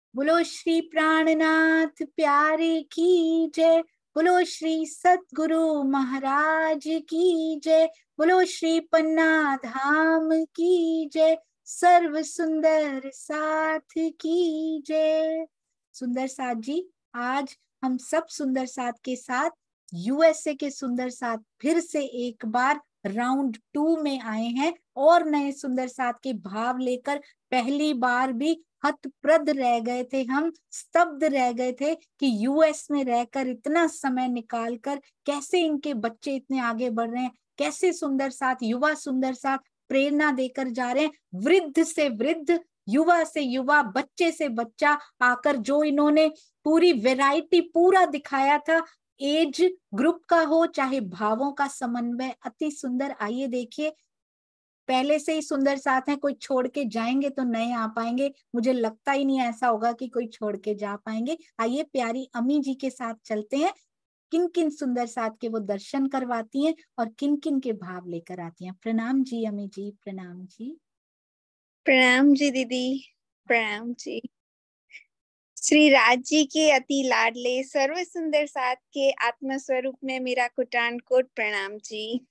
बोलो श्री प्राणनाथ प्यारे की जय। बोलो श्री सतगुरु महाराज की जय। बोलो श्री पन्ना धाम की जय। सर्व सुंदर साथ की जय। सुंदर साथ जी, आज हम सब सुंदर साथ के साथ यूएसए के सुंदर साथ फिर से एक बार राउंड 2 में आए हैं और नए सुंदर साथ के भाव लेकर। पहली बार भी हतप्रद रह गए थे, हम स्तब्ध रह गए थे कि यूएस में रहकर इतना समय निकालकर कैसे इनके बच्चे इतने आगे बढ़ रहे हैं, कैसे सुंदर साथ, युवा सुंदर साथ प्रेरणा देकर जा रहे हैं। वृद्ध से वृद्ध, युवा से युवा, बच्चे से बच्चा आकर जो इन्होंने पूरी वैरायटी पूरा दिखाया था, एज ग्रुप का हो चाहे भावों का समन्वय, अति सुंदर। आइए देखिए, पहले से ही सुंदर साथ हैं, कोई छोड़ के जाएंगे तो नए आ पाएंगे। मुझे लगता ही नहीं ऐसा होगा कि कोई छोड़ के जा पाएंगे। आइए प्यारी अम्मी जी के साथ चलते हैं, किन किन सुंदर साथ के वो दर्शन करवाती हैं और किन किन के भाव लेकर आती हैं। प्रणाम जी अम्मी जी, प्रणाम जी। प्रणाम जी दीदी, प्रणाम जी। श्री राज जी के अति लाडले सर्व सुंदर साथ के आत्म स्वरूप में मेरा कुटान कोट प्रणाम जी।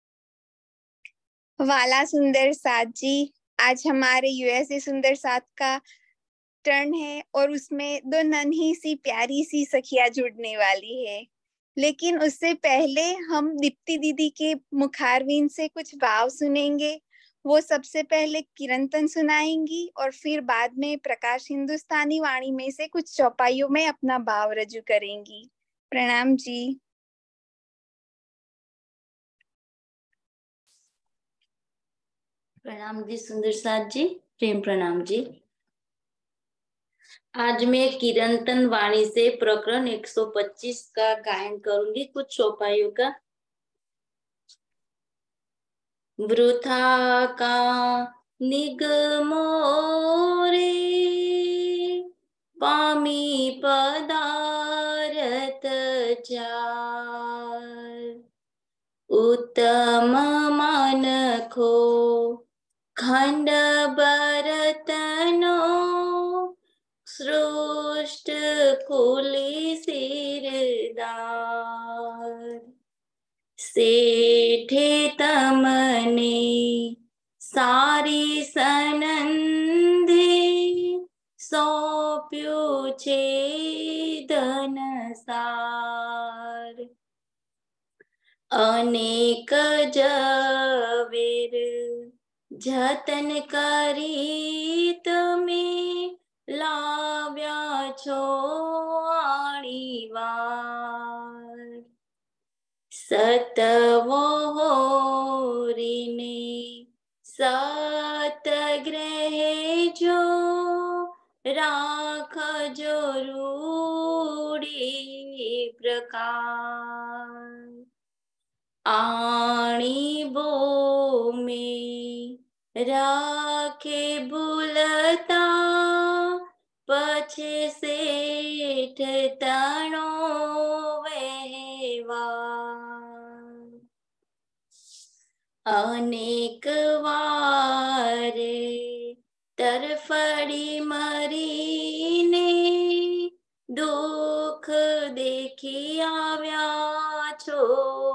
वाला सुंदर साथ जी, आज हमारे यूएसए सुंदर साथ का टर्न है और उसमें दो नन्ही सी प्यारी सी सखियां जुड़ने वाली है। लेकिन उससे पहले हम दीप्ति दीदी के मुखारविंद से कुछ भाव सुनेंगे। वो सबसे पहले कीर्तन सुनाएंगी और फिर बाद में प्रकाश हिंदुस्तानी वाणी में से कुछ चौपाइयों में अपना भाव रजू करेंगी। प्रणाम जी। प्रणाम जी सुंदर साथ जी, प्रेम प्रणाम जी। आज मैं कीर्तन वाणी से प्रकरण 125 का गायन करूंगी, कुछ चौपाइयों का। वृथा का निगमो रे पामी पदारथ चार, उत्तम मानखो खंड बरतनो सृष्ट कुली सिरदार, सेठे तमने सारी सनंदे सौंप्यो छे धन सार, अनेक जवेर जतन करी तमे लाव्या छो आણીવાર, सतवो होरीने सतग्रहे जो राखजो रूढ़ी प्रकार, आणी बोमे राखे भूलता पछे सेठ तणो वहेवार, अनेक वारे तरफड़ी मरीने दुख देखी आव्या छो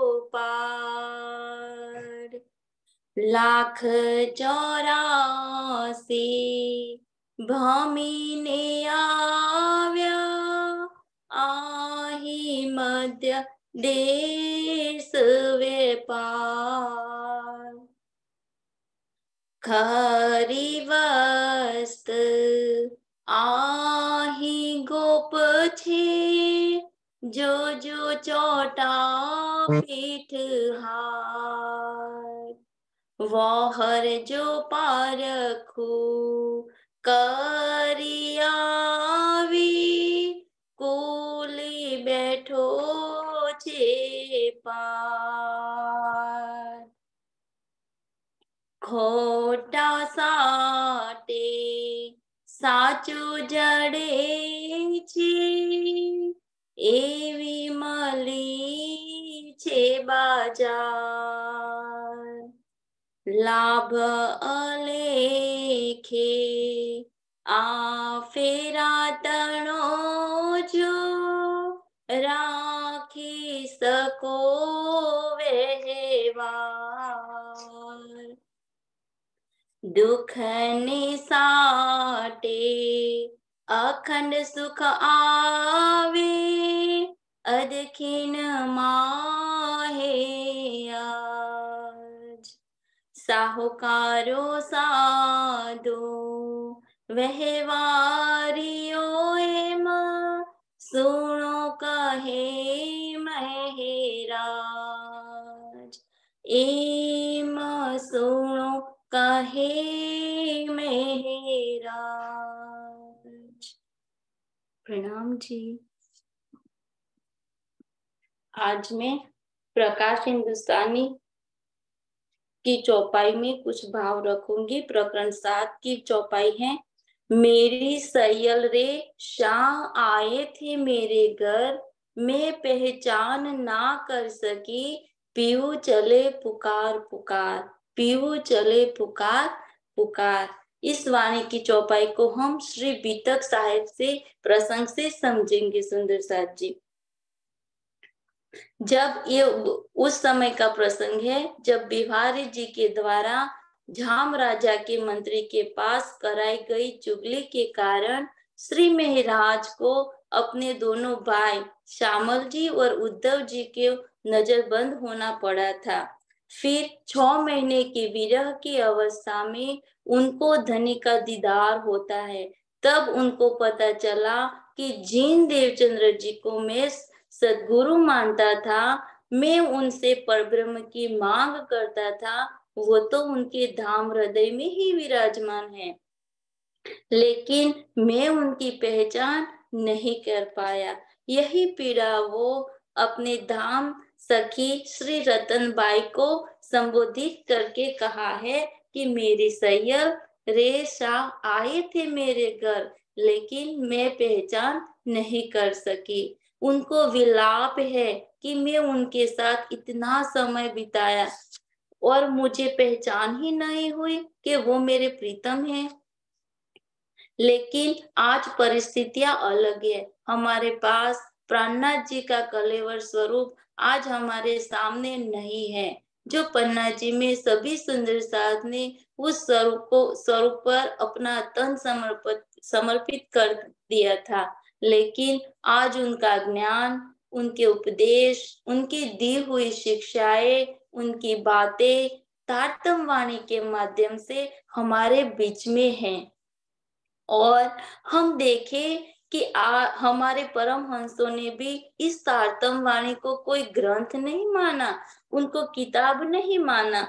पार, लाख 84 भमीने आव्या आही मध्य देश वेपार, खरी वस्त आही गोप छे जो जो चोटा पीठ हार, वहर जो पारखू करी आवी कूली बैठो छे पार, खोटा साटे साचू जड़े छे एवी मली छे बाजार, लाभ अलेखे आ फेरा तणो जो राखी सको व्यवहार। दुख निसाटे अखंड सुख आवे अदखिन माहे आज। साहुकारो साधो व्यवहारियो एम सुनो कहे महराज। एम सुनो कहे महराज। प्रणाम जी। आज मैं प्रकाश हिंदुस्तानी की चौपाई में कुछ भाव रखूंगी। प्रकरण 7 की चौपाई है। मेरी सैयल रे शाह आए थे मेरे घर, मैं पहचान ना कर सकी, पीहू चले पुकार पुकार, पीहू चले पुकार पुकार। इस वाणी की चौपाई को हम श्री बीतक साहिब से प्रसंग से समझेंगे। सुंदर साथ जी, जब ये उस समय का प्रसंग है जब बिहारी जी के द्वारा झाम राजा के मंत्री के पास कराई गई चुगली के कारण श्री महराज को अपने दोनों भाई श्यामल जी और उद्धव जी के नजरबंद होना पड़ा था। फिर 6 महीने की विरह की अवस्था में उनको धनी का दीदार होता है। तब उनको पता चला कि जिन देवचंद्र जी को मैं सद्गुरु मानता था, मैं उनसे परब्रह्म की मांग करता था, वो तो उनके धाम हृदय में ही विराजमान है, लेकिन मैं उनकी पहचान नहीं कर पाया। यही पीड़ा वो अपने धाम सखी श्री रतनबाई को संबोधित करके कहा है कि मेरी सैयल रे शाह आए थे मेरे घर, लेकिन मैं पहचान नहीं कर सकी। उनको विलाप है कि मैं उनके साथ इतना समय बिताया और मुझे पहचान ही नहीं हुई कि वो मेरे प्रीतम हैं। लेकिन आज परिस्थितियां अलग है। हमारे पास प्राणनाथ जी का कलेवर स्वरूप आज हमारे सामने नहीं है। जो पन्ना जी में सभी सुंदर साथ ने उस स्वरूप पर अपना तन समर्पित कर दिया था, लेकिन आज उनका ज्ञान, उनके उपदेश, उनकी दी हुई शिक्षाएं, उनकी बातें तारतम वाणी के माध्यम से हमारे बीच में हैं। और हम देखें कि हमारे परमहंसों ने भी इस तारतम वाणी को कोई ग्रंथ नहीं माना, उनको किताब नहीं माना,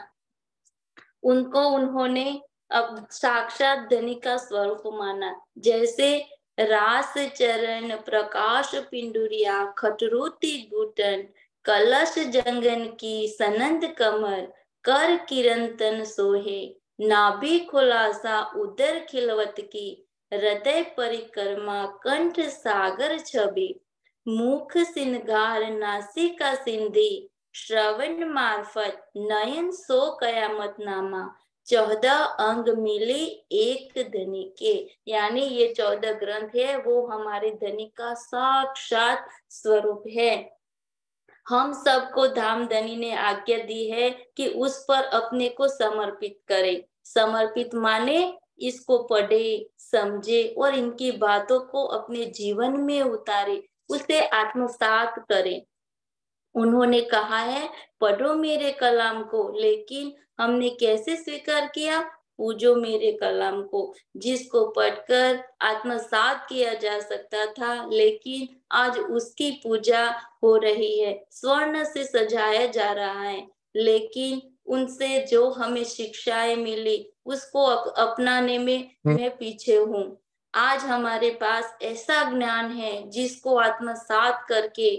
उनको उन्होंने अब साक्षात धनी का स्वरूप माना। जैसे रास चरण प्रकाश पिंडुरिया खटरूती गुटन कलश जंगन की सनंद कमर कर किरंतन सोहे नाभि खुलासा उदर खिलवत की हृदय परिक्रमा कंठ सागर छवि मुख सिनगार नासिका सिंधी श्रवण मार्फत नयन सो कयामत नामा 14 अंग मिली एक धनी के। यानी ये 14 ग्रंथ है वो हमारे धनी का साक्षात स्वरूप है। हम सबको धाम धनी ने आज्ञा दी है कि उस पर अपने को समर्पित करें। समर्पित माने इसको पढ़े, समझे और इनकी बातों को अपने जीवन में उतारे, उसे आत्मसात करें। उन्होंने कहा है पढ़ो मेरे कलाम को, लेकिन हमने कैसे स्वीकार किया? पूजो मेरे कलाम को, जिसको पढ़कर आत्मसात किया जा सकता था, लेकिन आज उसकी पूजा हो रही है, स्वर्ण से सजाया जा रहा है, लेकिन उनसे जो हमें शिक्षाएं मिली उसको अपनाने में मैं पीछे हूँ। आज हमारे पास ऐसा ज्ञान है जिसको आत्मसात करके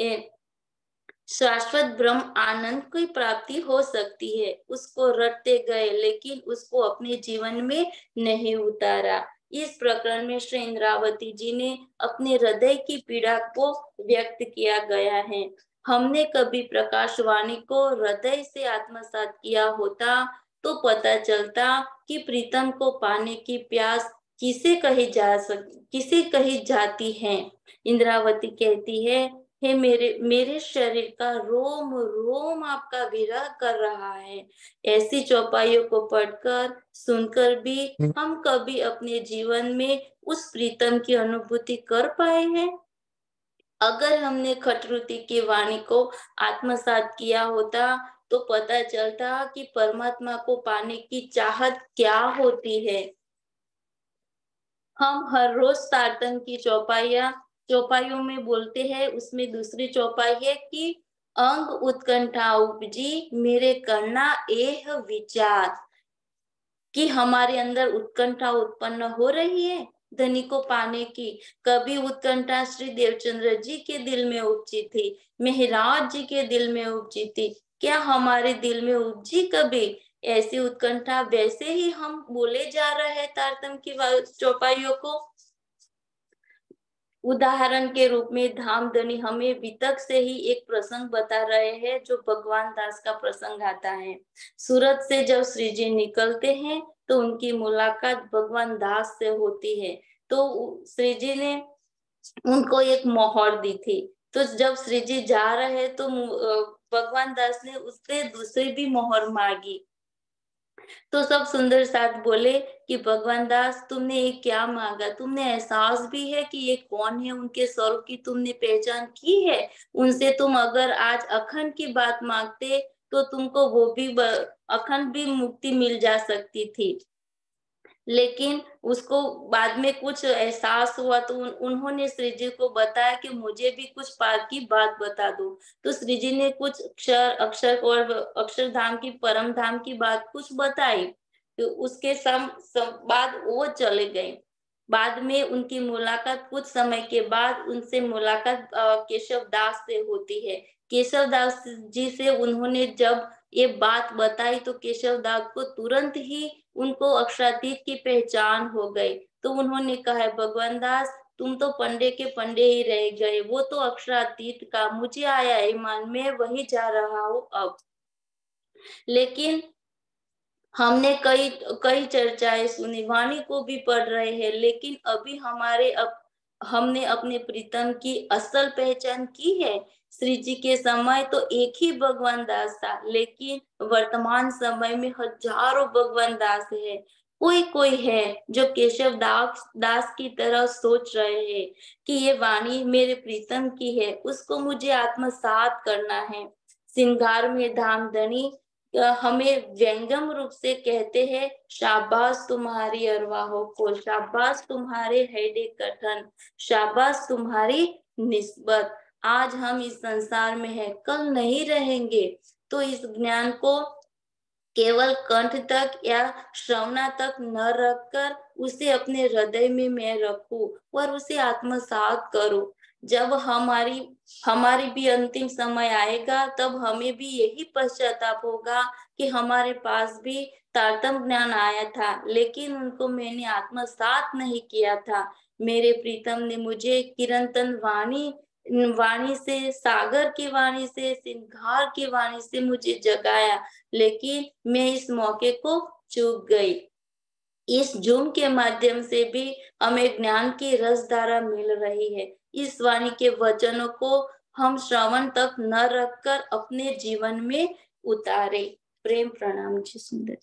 शाश्वत ब्रह्म आनंद की प्राप्ति हो सकती है। उसको रटते गए लेकिन उसको अपने जीवन में नहीं उतारा। इस प्रकरण में श्री इंद्रावती जी ने अपने हृदय की पीड़ा को व्यक्त किया गया है। हमने कभी प्रकाशवाणी को हृदय से आत्मसात किया होता तो पता चलता कि प्रीतम को पाने की प्यास किसे कही जाती हैं। इंद्रावती कहती है, हे मेरे शरीर का रोम रोम आपका विरह कर रहा है। ऐसी चौपाइयों को पढ़कर सुनकर भी हम कभी अपने जीवन में उस प्रीतम की अनुभूति कर पाए हैं? अगर हमने खटरुति की वाणी को आत्मसात किया होता तो पता चलता कि परमात्मा को पाने की चाहत क्या होती है। हम हर रोज तारतम की चौपाइयों में बोलते हैं। उसमें दूसरी चौपाई है कि अंग उत्कंठा उपजी मेरे करना एह विचार, कि हमारे अंदर उत्कंठा उत्पन्न हो रही है धनी को पाने की। कभी उत्कंठा श्री देवचंद्र जी के दिल में उपजी थी, मेहराज जी के दिल में उपजी थी, क्या हमारे दिल में उपजी कभी ऐसी उत्कंठा? वैसे ही हम बोले जा रहे हैं तारतम की चौपाइयों को। उदाहरण के रूप में धामधनी हमें वितक से ही एक प्रसंग बता रहे हैं, जो भगवान दास का प्रसंग आता है। सूरत से जब श्री जी निकलते हैं तो उनकी मुलाकात भगवान दास से होती है। तो श्री जी ने उनको एक मोहर दी थी। तो जब श्री जी जा रहे तो भगवान दास ने उससे दूसरी भी मोहर मांगी। तो सब सुंदर साथ बोले कि भगवान दास तुमने ये क्या मांगा? तुमने एहसास भी है कि ये कौन है? उनके स्वरूप की तुमने पहचान की है? उनसे तुम अगर आज अखंड की बात मांगते तो तुमको वो भी अखंड भी मुक्ति मिल जा सकती थी। लेकिन उसको बाद में कुछ एहसास हुआ तो उन्होंने श्री जी को बताया कि मुझे भी कुछ पार की बात बता दो। तो श्री जी ने कुछ अक्षरधाम की परम धाम की बात कुछ बताई। तो उसके बाद वो चले गए। बाद में उनकी मुलाकात कुछ समय के बाद उनसे मुलाकात केशव दास से होती है। केशव दास जी से उन्होंने जब ये बात बताई तो केशव दास को तुरंत ही उनको अक्षरातीत की पहचान हो गई। तो उन्होंने कहा, भगवान दास तुम तो पंडे के पंडे ही रह गए, वो तो अक्षरातीत का मुझे आया ईमान, मैं वही जा रहा हूँ अब। लेकिन हमने कई कई चर्चाएं सुनी, वाणी को भी पढ़ रहे हैं, लेकिन अभी हमने अपने प्रीतम की असल पहचान की है। श्री जी के समय तो एक ही भगवान दास था, लेकिन वर्तमान समय में हजारों भगवान दास है। कोई कोई है जो केशव दास की तरह सोच रहे हैं कि ये वाणी मेरे प्रीतम की है, उसको मुझे आत्मसात करना है। सिंगार में धामधनी हमें व्यंगम रूप से कहते हैं, शाबाश तुम्हारी अरवाहों को, शाबाश तुम्हारे हैडे कथन, शाबाश तुम्हारी निस्बत। आज हम इस संसार में हैं, कल नहीं रहेंगे। तो इस ज्ञान को केवल कंठ तक या श्रवणा तक न रखकर उसे अपने हृदय में मैं रखूं और उसे आत्मसात करूं। जब हमारी भी अंतिम समय आएगा तब हमें भी यही पश्चाताप होगा कि हमारे पास भी तारतम ज्ञान आया था, लेकिन उनको मैंने आत्मसात नहीं किया था। मेरे प्रीतम ने मुझे किरंतन वाणी से, सागर की वाणी से, सिंगार की वाणी से मुझे जगाया, लेकिन मैं इस मौके को चूक गई। इस जूम के माध्यम से भी हमें ज्ञान की रसधारा मिल रही है। इस वाणी के वचनों को हम श्रवण तक न रखकर अपने जीवन में उतारे। प्रेम प्रणाम जी। सुंदर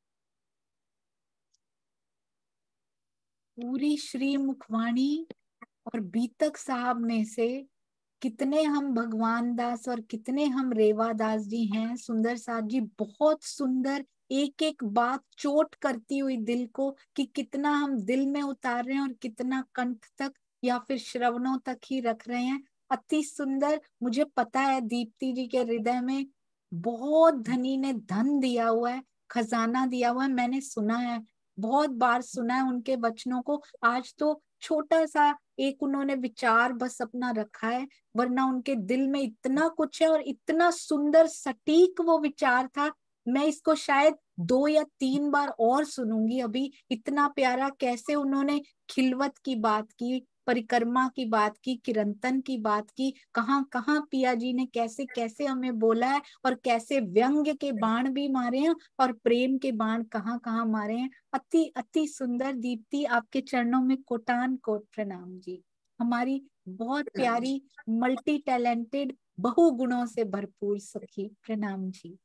पूरी श्री मुखवाणी और बीतक साहब में से कितने हम भगवान दास और कितने हम रेवा दास जी हैं। सुंदर साथ जी बहुत सुंदर, एक एक बात चोट करती हुई दिल को, कि कितना हम दिल में उतार रहे हैं और कितना कंठ तक या फिर श्रवणों तक ही रख रहे हैं। अति सुंदर। मुझे पता है दीप्ति जी के हृदय में बहुत धनी ने धन दिया हुआ है, खजाना दिया हुआ है। मैंने सुना है, बहुत बार सुना है उनके वचनों को। आज तो छोटा सा एक उन्होंने विचार बस अपना रखा है, वरना उनके दिल में इतना कुछ है और इतना सुंदर सटीक वो विचार था। मैं इसको शायद 2 या 3 बार और सुनूंगी। अभी इतना प्यारा कैसे उन्होंने खिलवत की बात की, परिक्रमा की बात की, कीर्तन की बात की, कहाँ कहाँ पिया जी ने कैसे कैसे हमें बोला है, और कैसे व्यंग्य के बाण भी मारे हैं और प्रेम के बाण कहाँ कहाँ मारे हैं। अति अति सुंदर। दीप्ति, आपके चरणों में कोटान कोट प्रणाम जी। हमारी बहुत प्यारी मल्टी टैलेंटेड बहुगुणों से भरपूर सखी, प्रणाम जी।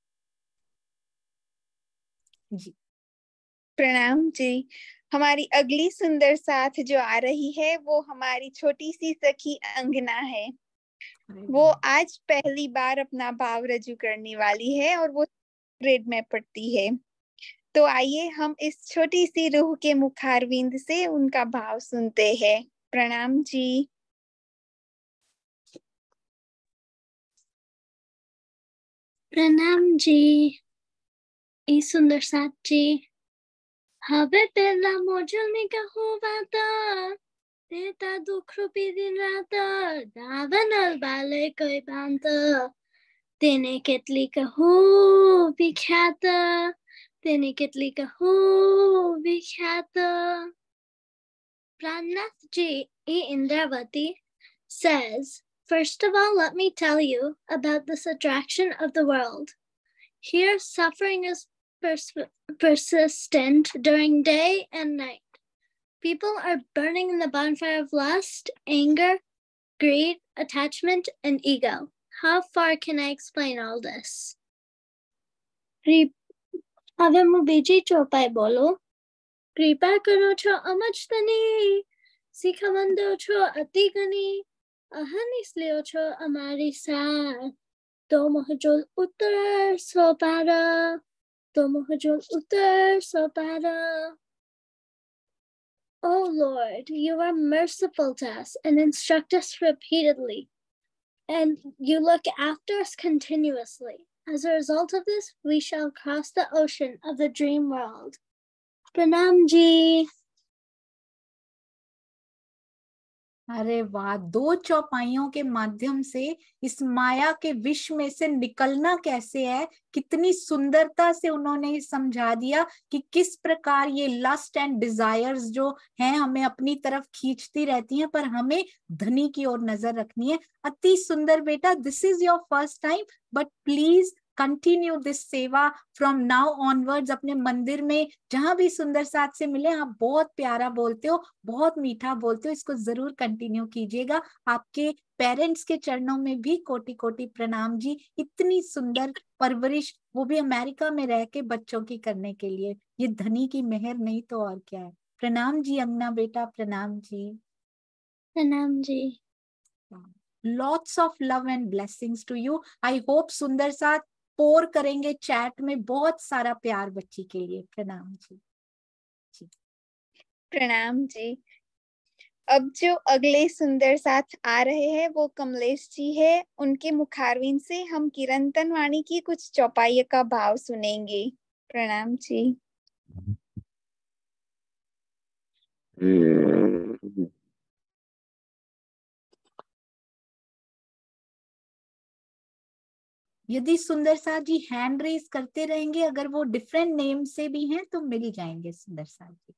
जी प्रणाम जी। हमारी अगली सुंदर साथ जो आ रही है वो हमारी छोटी सी सखी अंगना है। वो आज पहली बार अपना भाव रजू करने वाली है और वो ग्रेड में पढ़ती है। तो आइए हम इस छोटी सी रूह के मुखारविंद से उनका भाव सुनते हैं। प्रणाम जी। प्रणाम जी। ई सुंदर साथ जी। हवे पेला मोजल कहूवाता तेता दुख रूपी दिन रात दावनल बाले कोई बांत तेने केतली कहू विख्यात तेने केतली कहू विख्यात। Pranath Ji E. Indravati says, first of all, let me tell you about this attraction of the world. Here, suffering is persistent during day and night. People are burning in the bonfire of lust, anger, greed, attachment, and ego. How far can I explain all this? હવે હું બીજી ચોપાઈ બોલો. કૃપા કરો છો અમજતની, શીખવંદો છો અતિ ગની, અહનિસ લ્યો છો અમારી સાથ, તો મોહજોલ ઉત્તર સોપાર, તો મોહજોલ ઉત્તર સોપાર. O Lord, you are merciful to us and instruct us repeatedly, and you look after us continuously. As a result of this, we shall cross the ocean of the dream world. प्रणाम जी। अरे वाह, 2 चौपाइयों के माध्यम से इस माया के विष में से निकलना कैसे है, कितनी सुंदरता से उन्होंने समझा दिया कि किस प्रकार ये लस्ट एंड डिजायर्स जो हैं हमें अपनी तरफ खींचती रहती हैं, पर हमें धनी की ओर नजर रखनी है। अति सुंदर बेटा, this is your first time, but please continue this seva from now onwards. अपने मंदिर में जहां भी सुंदर साथ से मिले, आप बहुत प्यारा बोलते हो, बहुत मीठा बोलते हो, इसको जरूर कंटिन्यू कीजिएगा। आपके पेरेंट्स के चरणों में भी कोटि कोटि प्रणाम जी। इतनी सुंदर परवरिश, वो भी अमेरिका में रह के बच्चों की करने के लिए, ये धनी की मेहर नहीं तो और क्या है। प्रणाम जी अंगना बेटा, प्रणाम जी। प्रणाम जी। Lots of love and blessings to you. I hope Sundar Saath पोर करेंगे चैट में बहुत सारा प्यार बच्ची के लिए। प्रणाम जी। प्रणाम जी। अब जो अगले सुंदर साथ आ रहे हैं वो कमलेश जी है। उनके मुखारविंद से हम कीर्तन वाणी की कुछ चौपाई का भाव सुनेंगे। प्रणाम जी। यदि सुंदर साथ जी हैंड रेज करते रहेंगे, अगर वो डिफरेंट नेम से भी हैं तो मिल जाएंगे सुंदर साथ जी।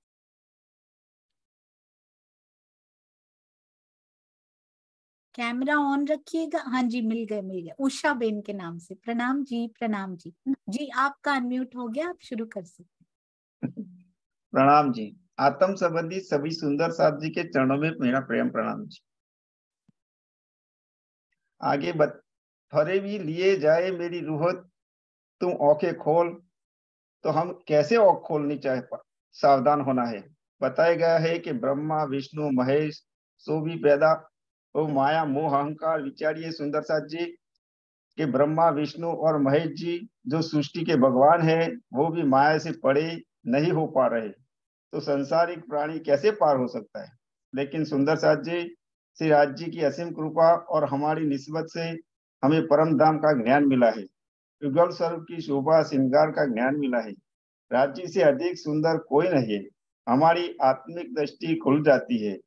कैमरा ऑन रखिएगा। हाँ जी, मिल गए। उषा बेन के नाम से। प्रणाम जी, प्रणाम जी। जी आपका अनम्यूट हो गया, आप शुरू कर सकते हैं। प्रणाम जी। आत्म संबंधी सभी सुंदर साथ जी के चरणों में मेरा प्रेम प्रणाम जी। आगे फरे भी लिए जाए मेरी रूह, तुम आंखें खोल, तो हम कैसे आंख खोलनी चाहे, सावधान होना है। बताया गया है कि ब्रह्मा विष्णु महेश सो भी पैदा हो माया मोह अहंकार। विचारिए सुंदर साथ जी कि ब्रह्मा विष्णु और महेश जी जो सृष्टि के भगवान है, वो भी माया से परे नहीं हो पा रहे, तो संसारिक प्राणी कैसे पार हो सकता है। लेकिन सुंदर साथ जी, श्री राज जी की असीम कृपा और हमारी निस्बत से हमें परम धाम का ज्ञान मिला है, युगल स्वरूप की शोभा श्रृंगार का ज्ञान मिला है। राज जी से अधिक सुंदर कोई नहीं है। हमारी आत्मिक दृष्टि खुल जाती है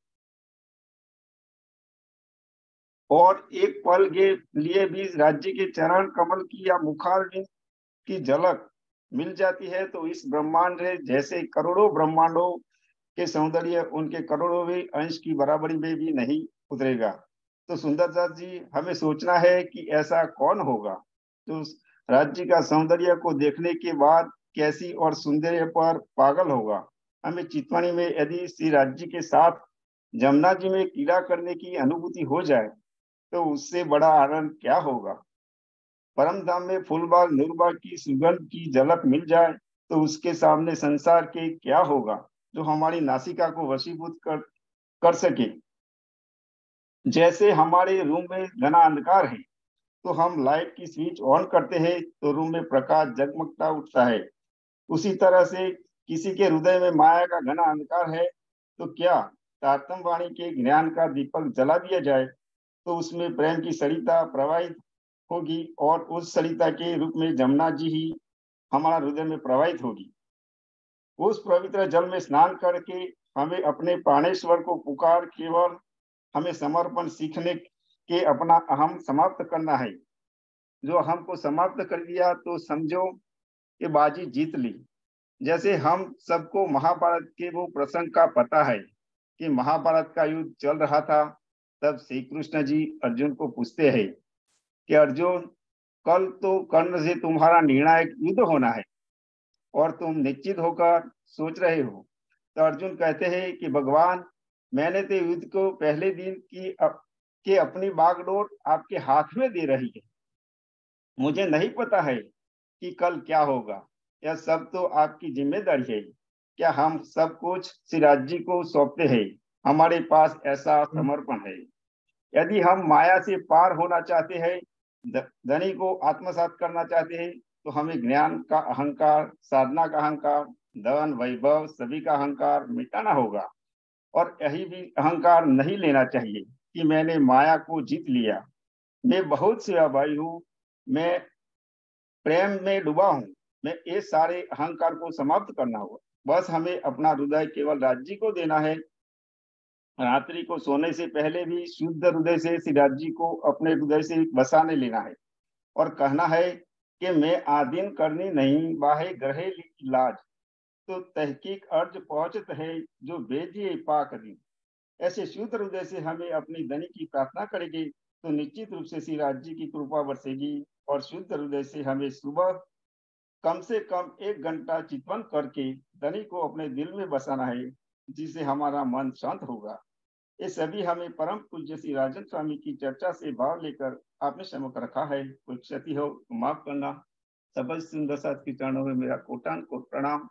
और एक पल के लिए भी राज्य के चरण कमल की या मुखारविंद की झलक मिल जाती है, तो इस ब्रह्मांड जैसे करोड़ों ब्रह्मांडों के सौंदर्य उनके करोड़ों अंश की बराबरी में भी नहीं उतरेगा। तो सुंदर साथ जी, हमें सोचना है कि ऐसा कौन होगा जो राज्य का सौंदर्य को देखने के बाद कैसी और सौंदर्य पर पागल होगा। हमें चितवानी में यदि श्री राज्य के साथ जमुना जी में क्रीड़ा करने की अनुभूति हो जाए तो उससे बड़ा आनंद क्या होगा। परम धाम में फूलबाग नूरबाग की सुगंध की झलक मिल जाए तो उसके सामने संसार के क्या होगा जो हमारी नासिका को वशीभूत कर सके। जैसे हमारे रूम में घना अंधकार है तो हम लाइट की स्विच ऑन करते हैं तो रूम में प्रकाश जगमगता उठता है। उसी तरह से किसी के हृदय में माया का घना अंधकार है तो क्या तारतम वाणी के ज्ञान का दीपक जला दिया जाए तो उसमें प्रेम की सरिता प्रवाहित होगी और उस सरिता के रूप में जमुना जी ही हमारा हृदय में प्रवाहित होगी। उस पवित्र जल में स्नान करके हमें अपने प्राणेश्वर को पुकार केवल हमें समर्पण सीखने के अपना अहम समाप्त करना है। जो अहम को समाप्त कर दिया तो समझो कि बाजी जीत ली। जैसे हम सबको महाभारत के वो प्रसंग का पता है कि महाभारत का युद्ध चल रहा था, तब श्री कृष्ण जी अर्जुन को पूछते हैं कि अर्जुन, कल तो कर्ण से तुम्हारा निर्णायक युद्ध होना है और तुम निश्चित होकर सोच रहे हो। तो अर्जुन कहते हैं कि भगवान, मैंने तो युद्ध को पहले दिन की अपनी बागडोर आपके हाथ में दे रही है। मुझे नहीं पता है कि कल क्या होगा, यह सब तो आपकी जिम्मेदारी है। क्या हम सब कुछ श्री राज्य को सौंपते हैं? हमारे पास ऐसा समर्पण है। यदि हम माया से पार होना चाहते हैं, धनी को आत्मसात करना चाहते हैं, तो हमें ज्ञान का अहंकार, साधना का अहंकार, धन वैभव सभी का अहंकार मिटाना होगा। और यही भी अहंकार नहीं लेना चाहिए कि मैंने माया को जीत लिया, मैं बहुत सेवाभावी हूँ, मैं प्रेम में डूबा हूँ। मैं ये सारे अहंकार को समाप्त करना होगा। बस हमें अपना हृदय केवल राज्य को देना है। रात्रि को सोने से पहले भी शुद्ध हृदय से श्री राज्य को अपने हृदय से बसाने लेना है और कहना है कि मैं आदिन करनी नहीं बाहे ग्रहे लाज, तो तहकीक अर्ज पहुंचत है जो बेजिए पाक दिन। ऐसे शुद्ध हृदय से हमें अपनी धनी की प्रार्थना करेंगे तो निश्चित रूप से श्री राज्य की कृपा बरसेगी। और शुद्ध हृदय से हमें सुबह कम से कम 1 घंटा चिंतन करके धनी को अपने दिल में बसाना है, जिससे हमारा मन शांत होगा। ये सभी हमें परम पूज्य श्री राजन स्वामी की चर्चा से भाव लेकर आपने समक्ष रखा है। कोई क्षति हो तो माफ करना। सब सुंदर साथ के चरणों में मेरा कोटान को प्रणाम।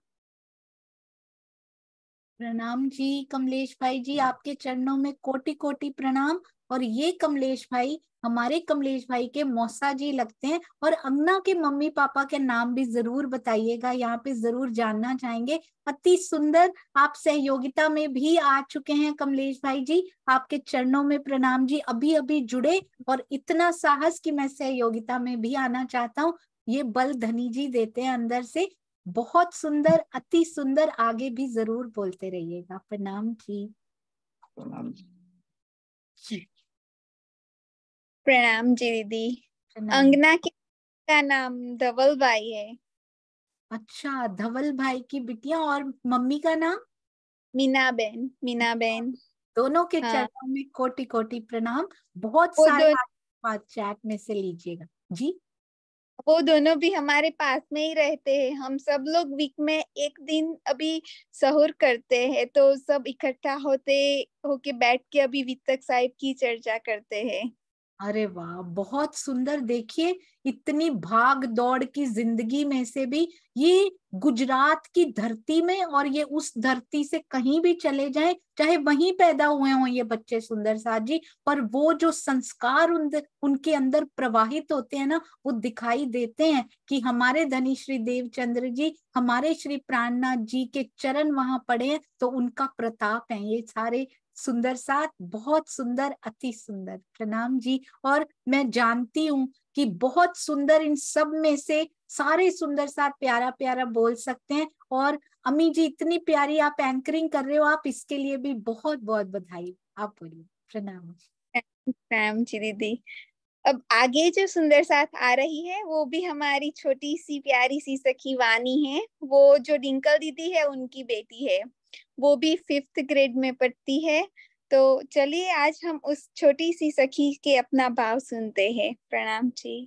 प्रणाम जी कमलेश भाई जी, आपके चरणों में कोटि कोटि प्रणाम। और ये कमलेश भाई हमारे कमलेश भाई के मौसा जी लगते हैं। और अंगना के मम्मी पापा के नाम भी जरूर बताइएगा, यहाँ पे जरूर जानना चाहेंगे। अति सुंदर आप सहयोगिता में भी आ चुके हैं कमलेश भाई जी, आपके चरणों में प्रणाम जी। अभी अभी जुड़े और इतना साहस कि मैं सहयोगिता में भी आना चाहता हूँ, ये बल धनी जी देते हैं अंदर से। बहुत सुंदर, अति सुंदर, आगे भी जरूर बोलते रहिएगा। प्रणाम जी। प्रणाम जी। प्रणाम जी दीदी। प्रणाम। अंगना का नाम धवल भाई है। अच्छा, धवल भाई की बिटिया। और मम्मी का नाम? मीना बहन। मीना बहन। दोनों के हाँ। चरणों में कोटि कोटि प्रणाम। बहुत वो सारे आशीर्वाद चैट में से लीजिएगा जी। वो दोनों भी हमारे पास में ही रहते हैं। हम सब लोग वीक में एक दिन अभी सहूर करते हैं, तो सब इकट्ठा होके बैठ के अभी वितक साहिब की चर्चा करते हैं। अरे वाह, बहुत सुंदर। देखिए, इतनी भाग दौड़ की जिंदगी में से भी ये गुजरात की धरती में, और ये उस धरती से कहीं भी चले जाएं, चाहे वहीं पैदा हुए हों ये बच्चे सुंदर साथ जी, पर वो जो संस्कार उनके अंदर प्रवाहित होते हैं ना, वो दिखाई देते हैं कि हमारे धनी श्री देवचंद्र जी, हमारे श्री प्राणनाथ जी के चरण वहां पड़े हैं, तो उनका प्रताप है ये सारे सुंदर साथ। बहुत सुंदर, अति सुंदर। प्रणाम जी। और मैं जानती हूँ कि बहुत सुंदर इन सब में से सारे सुंदर साथ प्यारा प्यारा बोल सकते हैं। और अम्मी जी, इतनी प्यारी आप एंकरिंग कर रहे हो, आप इसके लिए भी बहुत बहुत बधाई। आप बोलिए। प्रणाम जी। प्रणाम जी दीदी। अब आगे जो सुंदर साथ आ रही है वो भी हमारी छोटी सी प्यारी सी सखी वानी है। वो जो डिंकल दीदी है उनकी बेटी है। वो भी 5th ग्रेड में पढ़ती है। तो चलिए आज हम उस छोटी सी सखी के अपना भाव सुनते हैं। प्रणाम जी।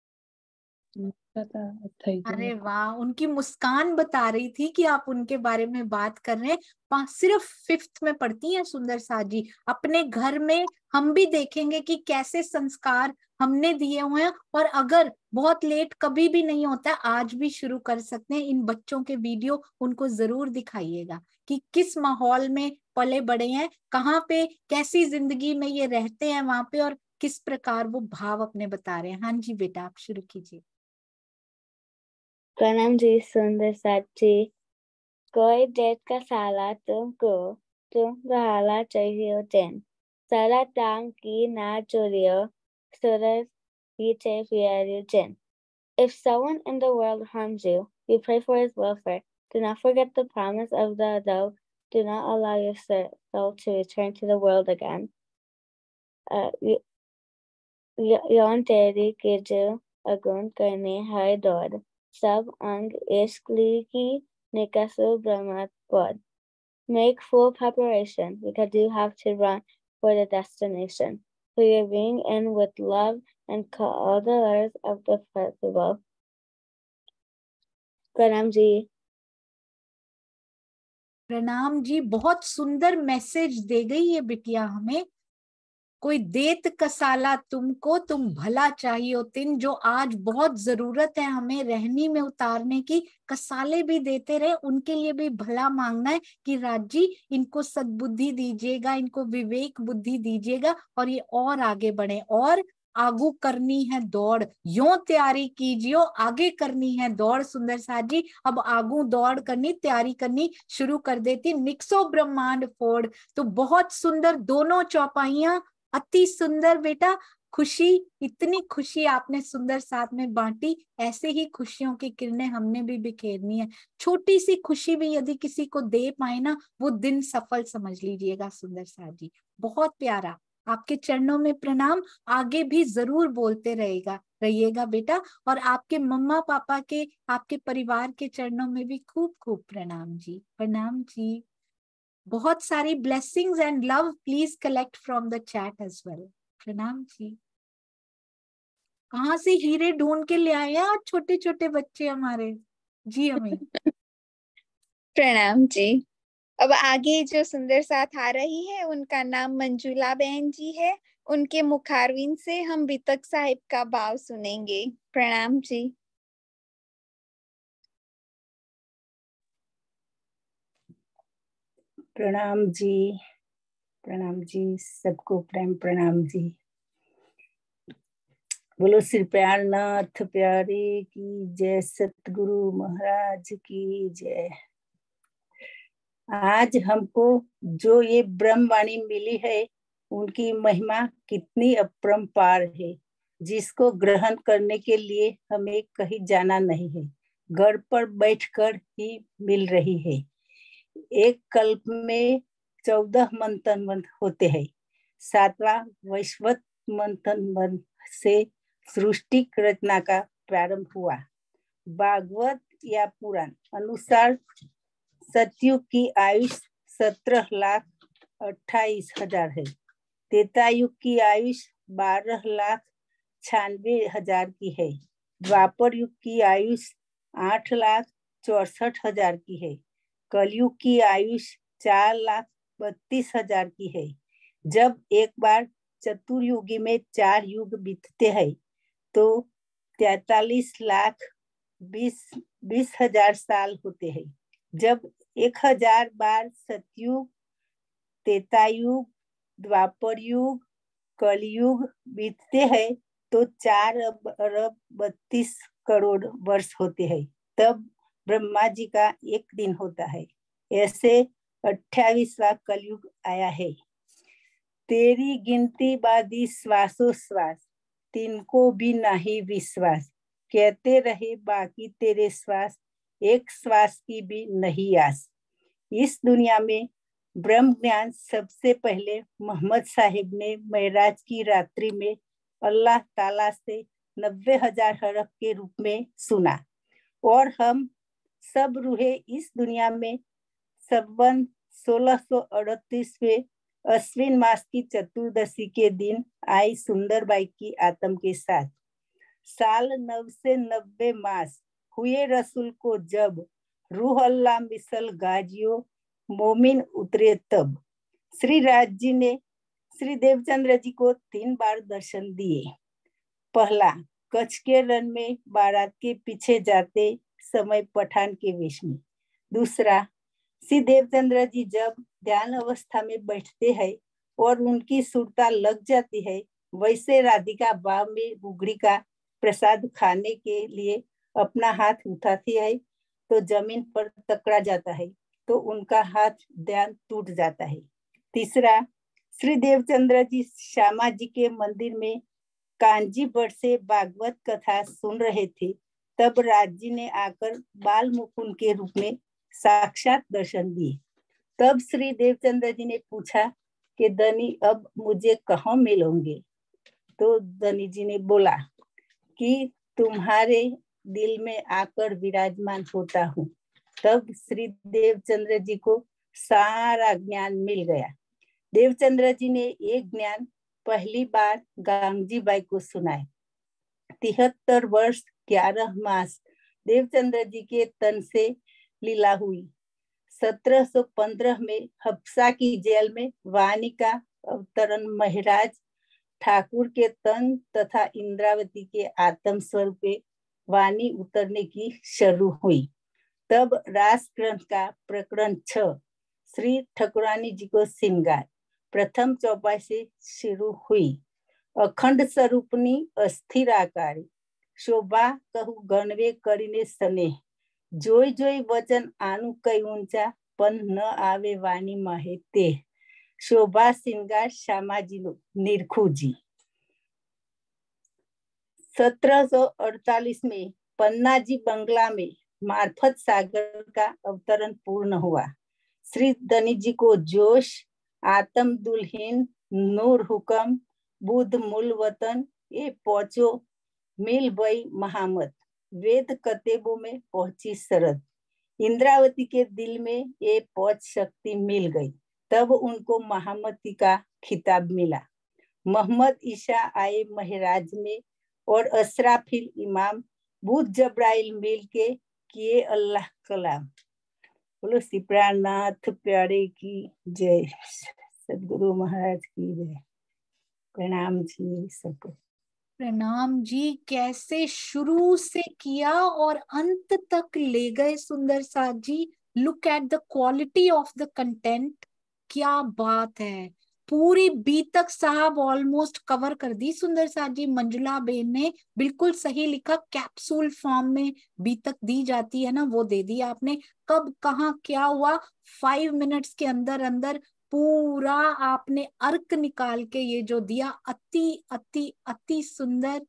अरे वाह, उनकी मुस्कान बता रही थी कि आप उनके बारे में बात कर रहे हैं। सिर्फ 5th में पढ़ती हैं सुंदर साथ जी। अपने घर में हम भी देखेंगे कि कैसे संस्कार हमने दिए हुए हैं, और अगर बहुत लेट कभी भी नहीं होता, आज भी शुरू कर सकते हैं। इन बच्चों के वीडियो उनको जरूर दिखाइएगा कि किस माहौल में पले बड़े हैं, कहाँ पे कैसी जिंदगी में ये रहते हैं वहां पे, और किस प्रकार वो भाव अपने बता रहे हैं। हाँ जी बेटा, आप शुरू कीजिए। प्रणाम जी सुंदर साथ जी। कोई डेट का साला तुमको तुम बहाला चाहिए दिन सारा टांग की ना चोरियो सूरज पीछे फिर जिन. If someone in the world harms you, you pray for his welfare. Do not forget the promise of the dove. Do not allow your soul to return to the world again. Yon तेरी के जो अगुण करने हर दौड़ सब अंग इश्क की निकासो ब्रह्मत पद. Make full preparation because you have to run for the destination. So you're being in with love and colors of the festival. प्रणाम जी। प्रणाम जी, बहुत सुंदर मैसेज दे गई ये बिटिया हमें। कोई देत कसाला तुमको तुम भला चाहिए तिन, जो आज बहुत जरूरत है हमें रहनी में उतारने की। कसाले भी देते रहे, उनके लिए भी भला मांगना है कि राज जी इनको सद्बुद्धि दीजिएगा, इनको विवेक बुद्धि दीजिएगा, और ये और आगे बढ़े। और आगू करनी है दौड़, यो तैयारी कीजियो, आगे करनी है दौड़। सुंदर साथ जी अब आगू दौड़ करनी, तैयारी करनी शुरू कर देती। निक्सो ब्रह्मांड फोड़। तो बहुत सुंदर दोनों चौपाइयां, अति सुंदर बेटा। खुशी, इतनी खुशी आपने सुंदर साथ में बांटी। ऐसे ही खुशियों की किरणें हमने भी बिखेरनी है। छोटी सी खुशी भी यदि किसी को दे पाए ना, वो दिन सफल समझ लीजिएगा। सुंदर साथ जी बहुत प्यारा, आपके चरणों में प्रणाम। आगे भी जरूर बोलते रहिएगा बेटा। और आपके मम्मा पापा के, आपके परिवार के चरणों में भी खूब खूब प्रणाम जी। प्रणाम जी। बहुत सारी blessings and love please collect from the chat as well. प्रणाम जी। कहाँ से हीरे ढूंढ के ले आए हैं छोटे छोटे बच्चे हमारे जी। हमें प्रणाम जी। अब आगे जो सुंदर साथ आ रही है उनका नाम मंजुला बहन जी है। उनके मुखारविंद से हम बितक साहिब का भाव सुनेंगे। प्रणाम जी। प्रणाम जी। प्रणाम जी, सबको प्रेम प्रणाम जी। बोलो श्री प्यारनाथ प्यारे की जय, सतगुरु महाराज की जय। आज हमको जो ये ब्रह्मवाणी मिली है, उनकी महिमा कितनी अपरंपार है, जिसको ग्रहण करने के लिए हमें कहीं जाना नहीं है, घर पर बैठकर ही मिल रही है। एक कल्प में 14 मंथन होते हैं। 7वां वैश्वत मंथन से सृष्टि रचना का प्रारंभ हुआ। भागवत या पुराण अनुसार सतयुग की आयुष 17,28,000 है। त्रेतायुग की आयुष 12,96,000 की है। द्वापर युग की आयुष 8,64,000 की है। कलयुग की आयुष 4,32,000 की है। जब एक बार चतुर्युगी में 4 युग बीतते हैं तो 43,20,000 साल होते हैं। जब 1000 बार सतयुग, त्रेतायुग, द्वापर युग, कलयुग बीतते हैं तो 4,32 वर्ष होते हैं। तब ब्रह्मा जी का एक दिन होता है। ऐसे 28वां कलयुग आया है। तेरी गिनती बादी श्वासोश्वास, तिनको भी नहीं विश्वास। कहते रहे बाकी तेरे श्वास, एक श्वास की भी नहीं आस। इस दुनिया में ब्रह्म ज्ञान सबसे पहले मोहम्मद साहिब ने महराज की रात्रि में अल्लाह ताला से 90,000 हरफ के रूप में सुना। और हम सब रूहे इस दुनिया में 1638 में अश्विन मास की चतुर्दशी के दिन आई सुंदरबाई की आत्म के साथ। साल 9 से 90 मास हुए रसूल को जब रूह अल्लाह मिसल गाजियो मोमिन उतरे तब श्री राज जी ने श्री देवचंद्र जी को 3 बार दर्शन दिए। पहला, कच्छ के रण में बारात के पीछे जाते समय पठान के वेश में। दूसरा, श्री देवचंद्र जी जब ध्यान अवस्था में बैठते हैं और उनकी सुरता लग जाती है, वैसे राधिका बाव में उगड़ी का प्रसाद खाने के लिए अपना हाथ उठाती है तो जमीन पर टकरा जाता है तो उनका हाथ ध्यान टूट जाता है। तीसरा, श्री देवचंद्र जी श्यामा जी के मंदिर में कांजीवर से भागवत कथा सुन रहे थे, तब राज जी ने आकर बाल मुकुंद के रूप में साक्षात दर्शन दिए। तब श्री देवचंद्र जी ने पूछा कि धनी अब मुझे कहाँ मिलोगे? तो धनी जी ने बोला कि तुम्हारे दिल में आकर विराजमान होता हूँ। तब श्री देवचंद्र जी को सारा ज्ञान मिल गया। देवचंद्र जी ने एक ज्ञान पहली बार गांगजी बाई को सुनाए। 73 वर्ष 11 मास देवचंद्र जी के तन से लीला हुई। 1715 में हफ्सा की जेल में वाणी का अवतरण महाराज ठाकुर के तन तथा इंद्रावती के आत्म स्वरूप वाणी उतरने की शुरू हुई। तब रास ग्रंथ का प्रकरण 6 श्री ठकुरानी जी को श्रृंगार प्रथम चौपाई से शुरू हुई। अखंड स्वरूपनी अस्थिर आकारी शोभा कहू गणवे करीने सने जोई जोई वचन आनु कई ऊंचा पण न आवे वाणी माहे ते शोभा श्रृंगार श्यामाजी निरखू जी। 1748 में पन्ना जी बंगला में मार्फत सागर का अवतरण पूर्ण हुआ। श्री धनी जी को जोश आत्म दुल्हीन नूर हुकम बुद्ध मूल वतन ये पहुंचो मिल बई महामत वेद कतेबों में पहुंची शरद इंद्रावती के दिल में ये पहुंच शक्ति मिल गई। तब उनको महामती का खिताब मिला। मोहम्मद ईसा आए महराज में और असराफिल इमाम बुद्ध जब्राइल मिल के किए अल्लाह कलाम। बोलो श्री प्राणनाथ प्यारे की जय, सदगुरु महाराज की जय। प्रणाम जी सबको। प्रणाम जी। कैसे शुरू से किया और अंत तक ले गए Sundar Saath ji. Look at the quality of the content. क्या बात है। पूरी बी तक साहब ऑलमोस्ट कवर कर दी सुंदर साथ जी। मंजुला बेन ने बिल्कुल सही लिखा, कैप्सूल फॉर्म में बी तक दी जाती है ना, वो दे दी आपने। कब कहाँ क्या हुआ 5 मिनट्स के अंदर अंदर पूरा आपने अर्क निकाल के ये जो दिया। अति अति अति सुंदर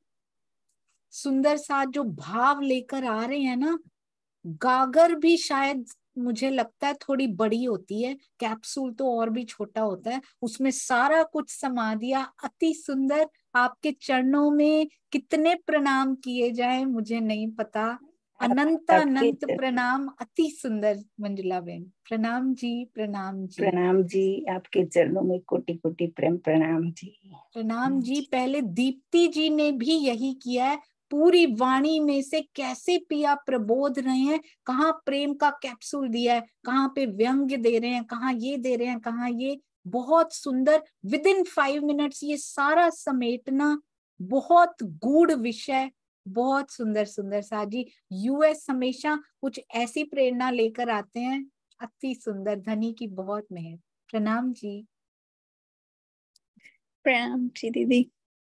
सुंदर साथ जो भाव लेकर आ रहे हैं ना। गागर भी शायद मुझे लगता है थोड़ी बड़ी होती है, कैप्सूल तो और भी छोटा होता है, उसमें सारा कुछ समा दिया। अति सुंदर। आपके चरणों में कितने प्रणाम किए जाए मुझे नहीं पता। अनंत अनंत प्रणाम। अति सुंदर मंजुला बेन। प्रणाम जी, प्रणाम जी। प्रणाम जी, आपके चरणों में कोटि कोटि प्रेम प्रणाम जी। प्रणाम जी। पहले दीप्ति जी ने भी यही किया है। पूरी वाणी में से कैसे पिया प्रबोध रहे हैं, कहाँ प्रेम का कैप्सूल दिया है, कहाँ पे व्यंग्य दे रहे हैं, कहाँ ये दे रहे हैं, कहाँ ये। बहुत सुंदर। विद इन 5 मिनट्स ये सारा समेटना। बहुत गूढ़ विषय। बहुत सुंदर सुंदर साथ जी। यूएस हमेशा कुछ ऐसी प्रेरणा लेकर आते हैं। अति सुंदर। धनी की बहुत मेहर। प्रणाम जी। प्रणाम जी दीदी।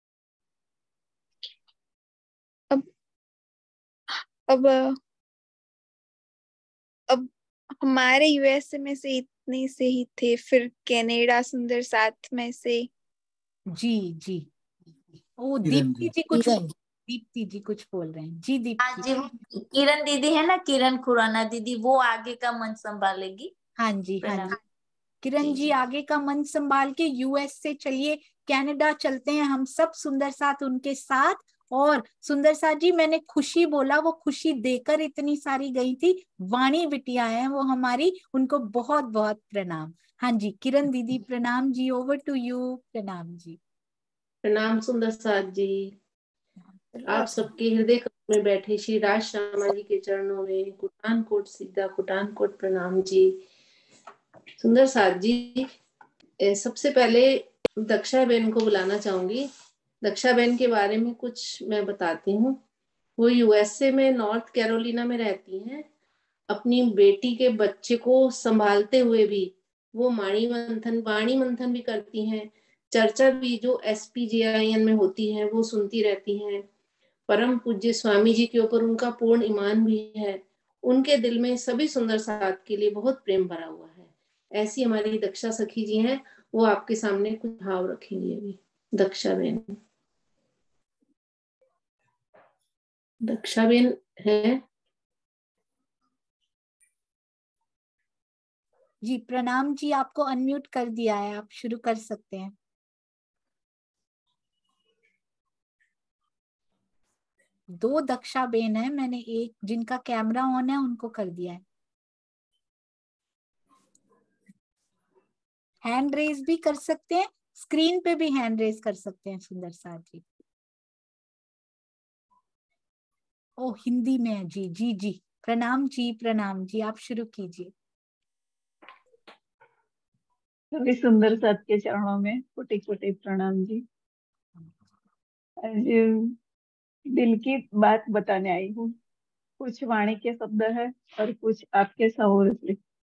अब हमारे यूएसए में से इतने से ही थे, फिर कनाडा सुंदर साथ में से। जी जी। ओ दीप्ति जी कुछ, दीप्ति जी कुछ बोल रहे हैं जी। दीप्ति। हाँ जी, वो किरण दीदी है ना, किरण खुराना दीदी, वो आगे का मन संभालेगी। हाँ जी हाँ जी। किरण जी आगे का मन संभाल के यूएस से चलिए कनाडा चलते हैं हम सब सुंदर साथ उनके साथ। और सुंदर साथ जी, मैंने खुशी बोला, वो खुशी देकर इतनी सारी गई थी। वाणी बिटिया है वो हमारी, उनको बहुत बहुत प्रणाम। हाँ जी, किरण दीदी प्रणाम जी, ओवर टू यू। प्रणाम जी। प्रणाम सुंदर साथ जी। आप सबके हृदय कमल में बैठे श्री राज श्यामा जी के चरणों में कुटान कोट सीधा कुटान कोट प्रणाम जी। सुंदर साथ जी, सबसे पहले दक्षा बहन को बुलाना चाहूंगी। दक्षा बहन के बारे में कुछ मैं बताती हूँ। वो यूएसए में नॉर्थ कैरोलिना में रहती हैं। अपनी बेटी के बच्चे को संभालते हुए भी वो वाणी मंथन भी करती हैं। चर्चा भी जो SPJIN में होती है वो सुनती रहती हैं। परम पूज्य स्वामी जी के ऊपर उनका पूर्ण ईमान भी है। उनके दिल में सभी सुंदर साथ के लिए बहुत प्रेम भरा हुआ है। ऐसी हमारी दक्षा सखी जी हैं, वो आपके सामने कुछ भाव रखेंगी। अभी दक्षा बहन है। जी प्रणाम जी, आपको अनम्यूट कर दिया है, आप शुरू कर सकते हैं। दो दक्षा बेन है, मैंने एक जिनका कैमरा ऑन है उनको कर दिया है। हैंड रेज भी कर सकते हैं, स्क्रीन पे भी हैंड रेज कर सकते हैं सुंदर साथ जी। ओ हिंदी में है जी। जी जी प्रणाम जी, प्रणाम जी, आप शुरू कीजिए। सभी सुंदर साथ के चरणों में कोटि कोटि प्रणाम जी। आज दिल की बात बताने आई हूँ। कुछ वाणी के शब्द है और कुछ आपके सहोर से।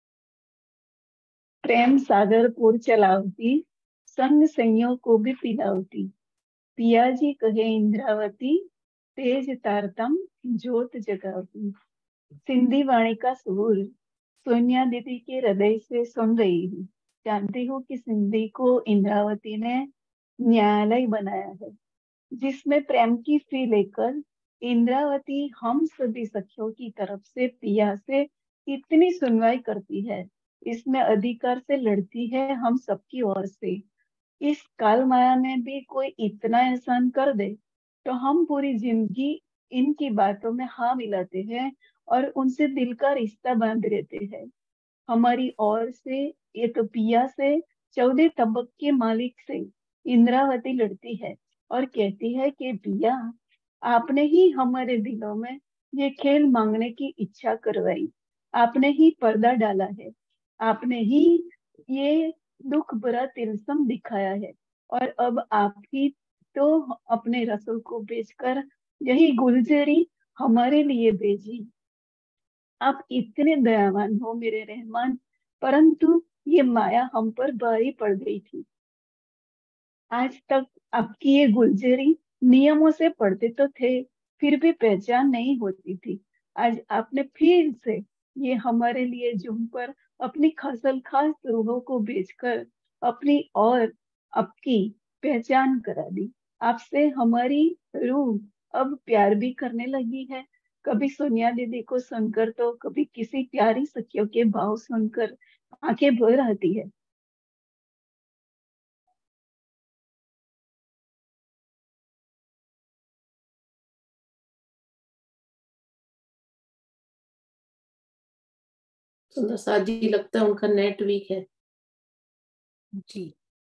प्रेम सागर पुर चलावती, संग संयोग को भी पिलावती। पिया जी कहे इंद्रावती, तेज तारतम ज्योत जगावती। सिंधी वाणी का सुर सोनिया दीदी के हृदय से सुन रही हूँ। जानती हूँ कि सिंधी को इंद्रावती ने न्यायालय बनाया है, जिसमें प्रेम की फी लेकर इंद्रावती हम सभी सखियों की तरफ से पिया से इतनी सुनवाई करती है, इसमें अधिकार से लड़ती है हम सबकी ओर से। इस काल माया में भी कोई इतना एहसान कर दे तो हम पूरी जिंदगी इनकी बातों में हाँ मिलाते हैं और उनसे दिल का रिश्ता बांध लेते हैं। हमारी ओर से एक पिया से 14 तबक के मालिक से इंद्रावती लड़ती है और कहती है कि पिया, आपने ही हमारे दिलों में ये खेल मांगने की इच्छा करवाई, आपने ही पर्दा डाला है, आपने ही ये दुख भरा तिलस्म दिखाया है और अब आप ही तो अपने रसूल को बेचकर यही गुलजरी हमारे लिए भेजी। आप इतने दयावान हो मेरे रहमान, परंतु ये माया हम पर भारी पड़ गई थी। आज तक आपकी ये गुलजरी नियमों से पढ़ते तो थे, फिर भी पहचान नहीं होती थी। आज आपने फिर से ये हमारे लिए जुम पर अपनी खसल खास रूहों को बेचकर अपनी और आपकी पहचान करा दी। आपसे हमारी रूह अब प्यार भी करने लगी है। कभी सोनिया दीदी को सुनकर तो कभी किसी प्यारी सखियों के भाव सुनकर आंखें भर आती है। सुंदर साथ जी, लगता है उनका नेट वीक है जी,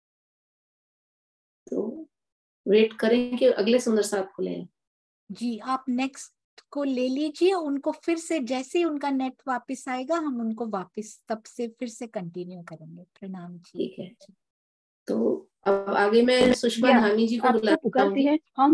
तो वेट करें कि अगले सुंदर साथ को लें। जी आप नेक्स्ट को ले लीजिए, उनको फिर से जैसे ही उनका नेट वापस आएगा हम उनको वापस तब से फिर से कंटिन्यू करेंगे। प्रणाम जी। ठीक है, तो अब आगे मैं सुषमा धामी जी को आपको पुकारती है। हम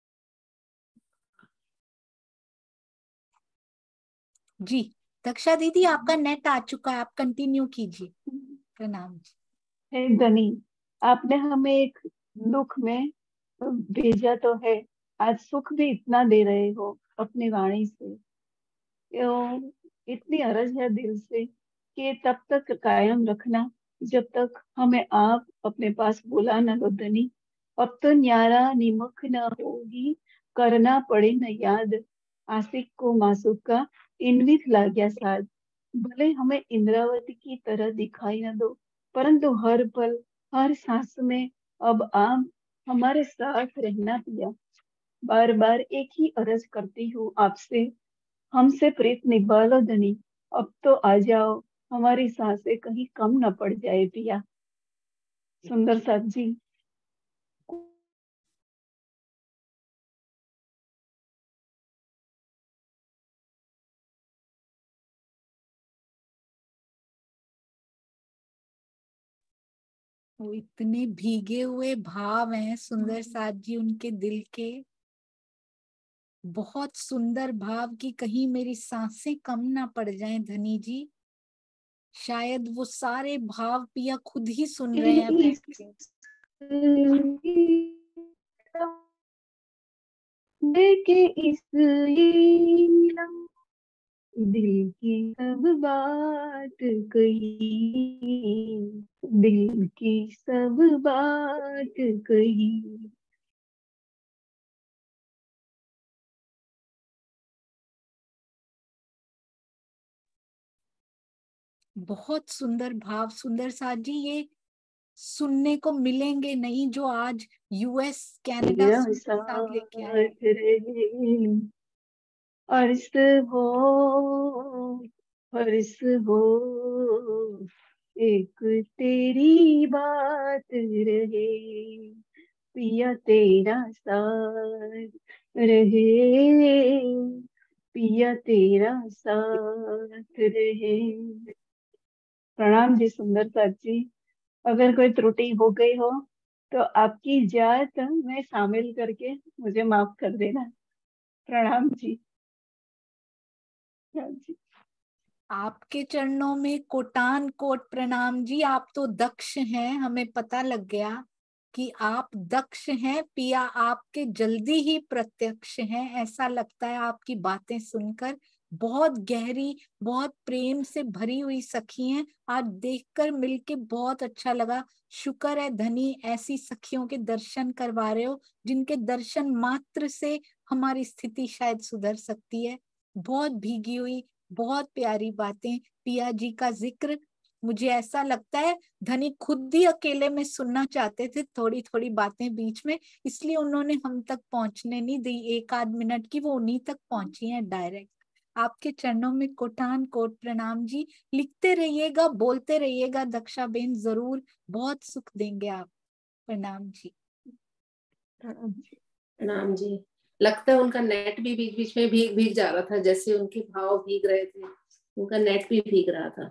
जी दक्षा दीदी, आपका नेट आ चुका है, आप कंटिन्यू कीजिए। प्रणाम जी। हे धनी, आपने हमें एक दुख में भेजा तो है, आज सुख भी इतना दे रहे हो अपनी वाणी से। इतनी अरज है दिल से कि तब तक कायम रखना जब तक हमें आप अपने पास बुला न लो धनी। अब तो न्यारा निमक न होगी, करना पड़े न याद, आशिक को मासूक का इनवित ला गया साथ। भले हमें इंद्रावती की तरह दिखाई न दो, परंतु हर पल हर सांस में अब आप हमारे साथ रहना पिया। बार बार एक ही अर्ज करती हूँ आपसे, हमसे प्रीत निभा लो धनी, अब तो आ जाओ, हमारी सांसें कहीं कम न पड़ जाए पिया। सुंदर साथ जी। वो इतने भीगे हुए भाव हैं सुंदर साथ जी उनके दिल के, बहुत सुंदर भाव कि कहीं मेरी सांसें कम ना पड़ जाएं धनी जी। शायद वो सारे भाव पिया खुद ही सुन रहे हैं बैठ के। देखे इस लीला, दिल की सब बात कही, दिल की सब बात कही। बहुत सुंदर भाव सुंदर साथ जी, ये सुनने को मिलेंगे नहीं जो आज यूएस कनाडा मेरा सुंदर साथ लेके आए हैं। साथ रहे, अर्स हो, अर्स हो, एक तेरी बात रहे, पिया तेरा साथ रहे, पिया तेरा साथ रहे। प्रणाम जी सुंदर साथ जी। अगर कोई त्रुटि हो गई हो तो आपकी जात में शामिल करके मुझे माफ कर देना। प्रणाम जी। प्रणाम जी। आपके चरणों में कोटान कोट प्रणाम जी। आप तो दक्ष हैं, हमें पता लग गया कि आप दक्ष हैं पिया, आपके जल्दी ही प्रत्यक्ष हैं ऐसा लगता है आपकी बातें सुनकर। बहुत गहरी, बहुत प्रेम से भरी हुई सखी हैं। आज देखकर मिलके बहुत अच्छा लगा। शुक्र है धनी ऐसी सखियों के दर्शन करवा रहे हो जिनके दर्शन मात्र से हमारी स्थिति शायद सुधर सकती है। बहुत भीगी हुई, बहुत प्यारी बातें, पिया जी का जिक्र। मुझे ऐसा लगता है धनी खुद ही अकेले में सुनना चाहते थे थोड़ी थोड़ी बातें बीच में, इसलिए उन्होंने हम तक पहुंचने नहीं दी। एक आध मिनट की वो उन्हीं तक पहुंची हैं डायरेक्ट। आपके चरणों में कोटान कोट प्रणाम जी। लिखते रहिएगा, बोलते रहिएगा दक्षा बेन, जरूर बहुत सुख देंगे आप। प्रणाम जी। प्रणाम जी। लगता है उनका नेट भी बीच बीच में भीग भीग जा रहा था, जैसे उनके भाव भीग रहे थे उनका नेट भी भीग रहा था।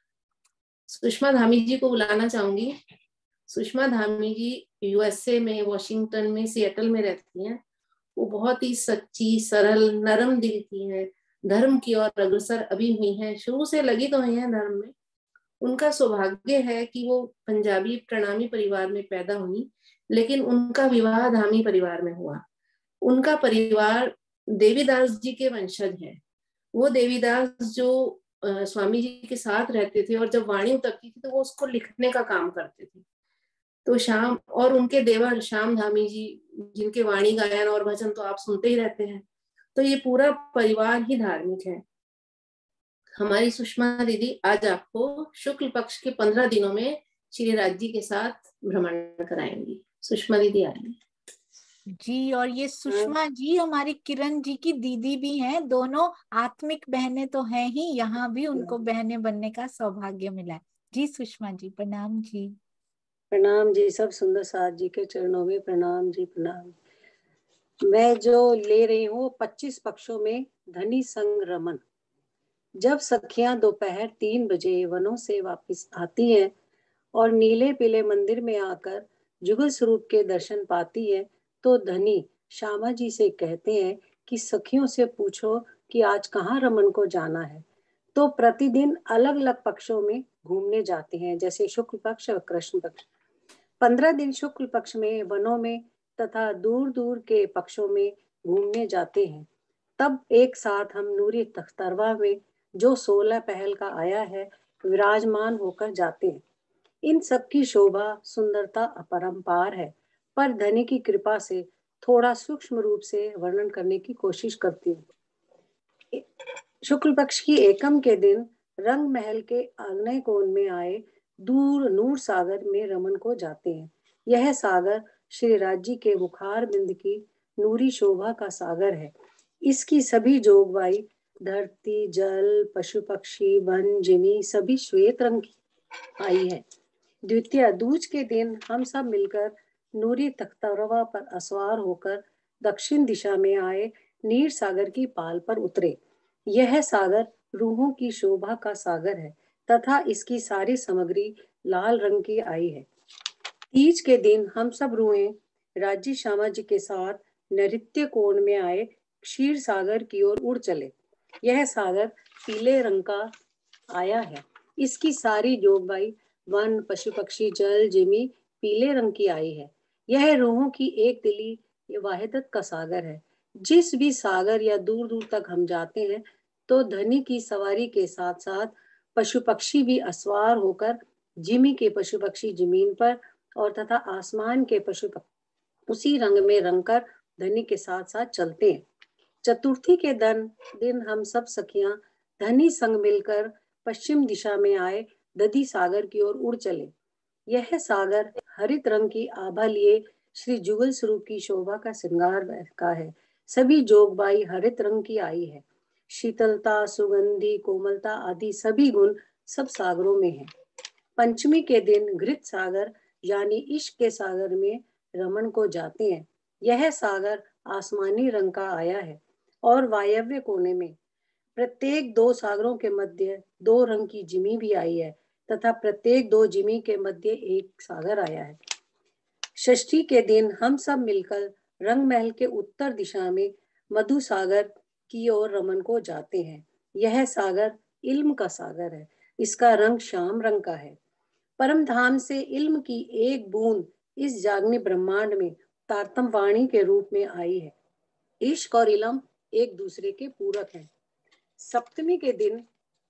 सुषमा धामी जी को बुलाना चाहूंगी। सुषमा धामी जी यूएसए में, वॉशिंगटन में, सिएटल में रहती हैं। वो बहुत ही सच्ची, सरल, नरम दिल की हैं, धर्म की ओर अग्रसर अभी हुई हैं, शुरू से लगी तो हुई हैं धर्म में। उनका सौभाग्य है कि वो पंजाबी प्रणामी परिवार में पैदा हुई, लेकिन उनका विवाह धामी परिवार में हुआ। उनका परिवार देवीदास जी के वंशज है। वो देवीदास जो स्वामी जी के साथ रहते थे और जब वाणी उतरती थी तो वो उसको लिखने का काम करते थे। तो श्याम और उनके देवर श्याम धामी जी, जिनके वाणी गायन और भजन तो आप सुनते ही रहते हैं। तो ये पूरा परिवार ही धार्मिक है। हमारी सुषमा दीदी आज आपको शुक्ल पक्ष के 15 दिनों में श्री राज जी के साथ भ्रमण कराएंगी। सुषमा दीदी आएंगी जी। और ये सुषमा जी हमारी किरण जी की दीदी भी हैं, दोनों आत्मिक बहनें तो हैं ही, यहाँ भी उनको बहनें बनने का सौभाग्य मिला है। जी सुषमा जी प्रणाम जी। प्रणाम जी। सब सुंदर साथ जी के चरणों में प्रणाम जी, प्रणाम। मैं जो ले रही हूँ 25 पक्षों में धनी संग रमन। जब सखियां दोपहर 3 बजे वनों से वापस आती हैं और नीले पीले मंदिर में आकर जुगल स्वरूप के दर्शन पाती है, तो धनी श्यामा जी से कहते हैं कि सखियों से पूछो कि आज कहाँ रमन को जाना है। तो प्रतिदिन अलग अलग पक्षों में घूमने जाते हैं, जैसे शुक्ल पक्ष और कृष्ण पक्ष। 15 दिन शुक्ल पक्ष में वनों में तथा दूर दूर के पक्षों में घूमने जाते हैं। तब एक साथ हम नूरी तख्तरवा में जो 16 पहल का आया है विराजमान होकर जाते हैं। इन सब की शोभा सुंदरता अपरंपार है, पर धनी की कृपा से थोड़ा सूक्ष्म रूप से वर्णन करने की कोशिश करती हूँ। शुक्ल पक्ष की एकम के दिन रंग महल के आग्नेय कोण में आए दूर नूर सागर में रमन को जाते हैं। यह सागर श्री राज जी के मुखार बिंद की नूरी शोभा का सागर है। इसकी सभी जोगवाई धरती, जल, पशु पक्षी, वन, जिमी सभी श्वेत रंग की आई है। द्वितीय दूज के दिन हम सब मिलकर नूरी तख्तरवा पर असवार होकर दक्षिण दिशा में आए नीर सागर की पाल पर उतरे। यह सागर रूहों की शोभा का सागर है तथा इसकी सारी सामग्री लाल रंग की आई है। तीज के दिन हम सब रूहें राज्य श्यामा जी के साथ नृत्य कोण में आए क्षीर सागर की ओर उड़ चले। यह सागर पीले रंग का आया है। इसकी सारी जोगवाई वन, पशु पक्षी, जल, जिमी पीले रंग की आई है। यह रूहों की एक दिली वाहिदत का सागर है। जिस भी सागर या दूर दूर तक हम जाते हैं तो धनी की सवारी के साथ साथ पशु पक्षी भी असवार होकर जिमी के पशु पक्षी जमीन पर और तथा आसमान के पशु उसी रंग में रंगकर धनी के साथ साथ चलते हैं। चतुर्थी के दिन हम सब सखियां धनी संग मिलकर पश्चिम दिशा में आए दधी सागर की ओर उड़ चले। यह सागर हरित रंग की आभा लिए श्री जुगल स्वरूप की शोभा का श्रृंगार का है। सभी जोगबाई हरित रंग की आई है। शीतलता, सुगंधी, कोमलता आदि सभी गुण सब सागरों में है। पंचमी के दिन घृत सागर यानी इश्क के सागर में रमन को जाते हैं। यह सागर आसमानी रंग का आया है और वायव्य कोने में प्रत्येक दो सागरों के मध्य दो रंग की जिमी भी आई है तथा प्रत्येक दो जिमी के मध्य एक सागर आया है। षष्ठी के दिन हम सब मिलकर रंग महल के उत्तर दिशा में मधु सागर की ओर रमन को जाते हैं। यह सागर इल्म का सागर है। इसका रंग श्याम रंग का है। परम धाम से इल्म की एक बूंद इस जागनी ब्रह्मांड में तारतम वाणी के रूप में आई है। इश्क और इल्म एक दूसरे के पूरक हैं। सप्तमी के दिन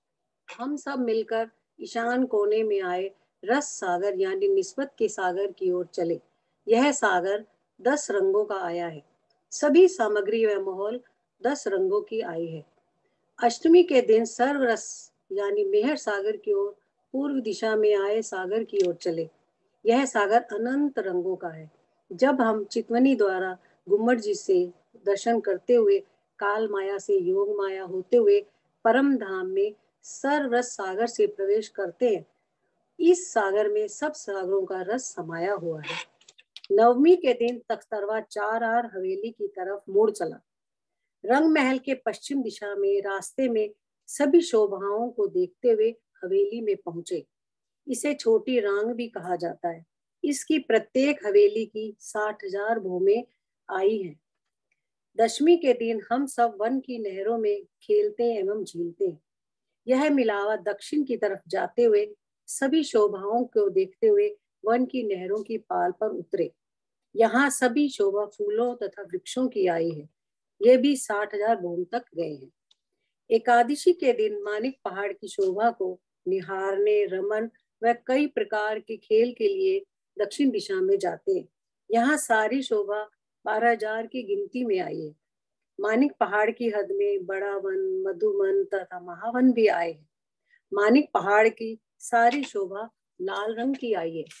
हम सब मिलकर ईशान कोने में आए रस सागर यानी निस्बत के सागर की ओर चले। यह सागर 10 रंगों का आया है। सभी सामग्री व माहौल 10 रंगों की आई है। अष्टमी के दिन सर्वरस यानी मेहर सागर की ओर पूर्व दिशा में आए सागर की ओर चले। यह सागर अनंत रंगों का है। जब हम चितवनी द्वारा गुम्मट जी से दर्शन करते हुए काल माया से योग माया होते हुए परम धाम में सर्वरस सागर से प्रवेश करते हैं, इस सागर में सब सागरों का रस समाया हुआ है। नवमी के दिन तख्तरवा 4 आर हवेली की तरफ मुड़ चला। रंग महल के पश्चिम दिशा में रास्ते में सभी शोभाओं को देखते हुए हवेली में पहुंचे। इसे छोटी रांग भी कहा जाता है। इसकी प्रत्येक हवेली की 60,000 भूमें आई हैं। दशमी के दिन हम सब वन की नहरों में खेलते एवं झीलते हैं। यह मिलावा दक्षिण की तरफ जाते हुए सभी शोभाओं को देखते हुए वन की नहरों की पाल पर उतरे। यहाँ सभी शोभा फूलों तथा वृक्षों की आई है। ये भी 60,000 भूम तक गए हैं। एकादशी के दिन मानिक पहाड़ की शोभा को निहारने, रमन व कई प्रकार के खेल के लिए दक्षिण दिशा में जाते हैं। यहाँ सारी शोभा 12,000 की गिनती में आई है। मानिक पहाड़ की हद में बड़ा वन, मधुवन तथा महावन भी आए हैं। मानिक पहाड़ की सारी शोभा लाल रंग की आई है।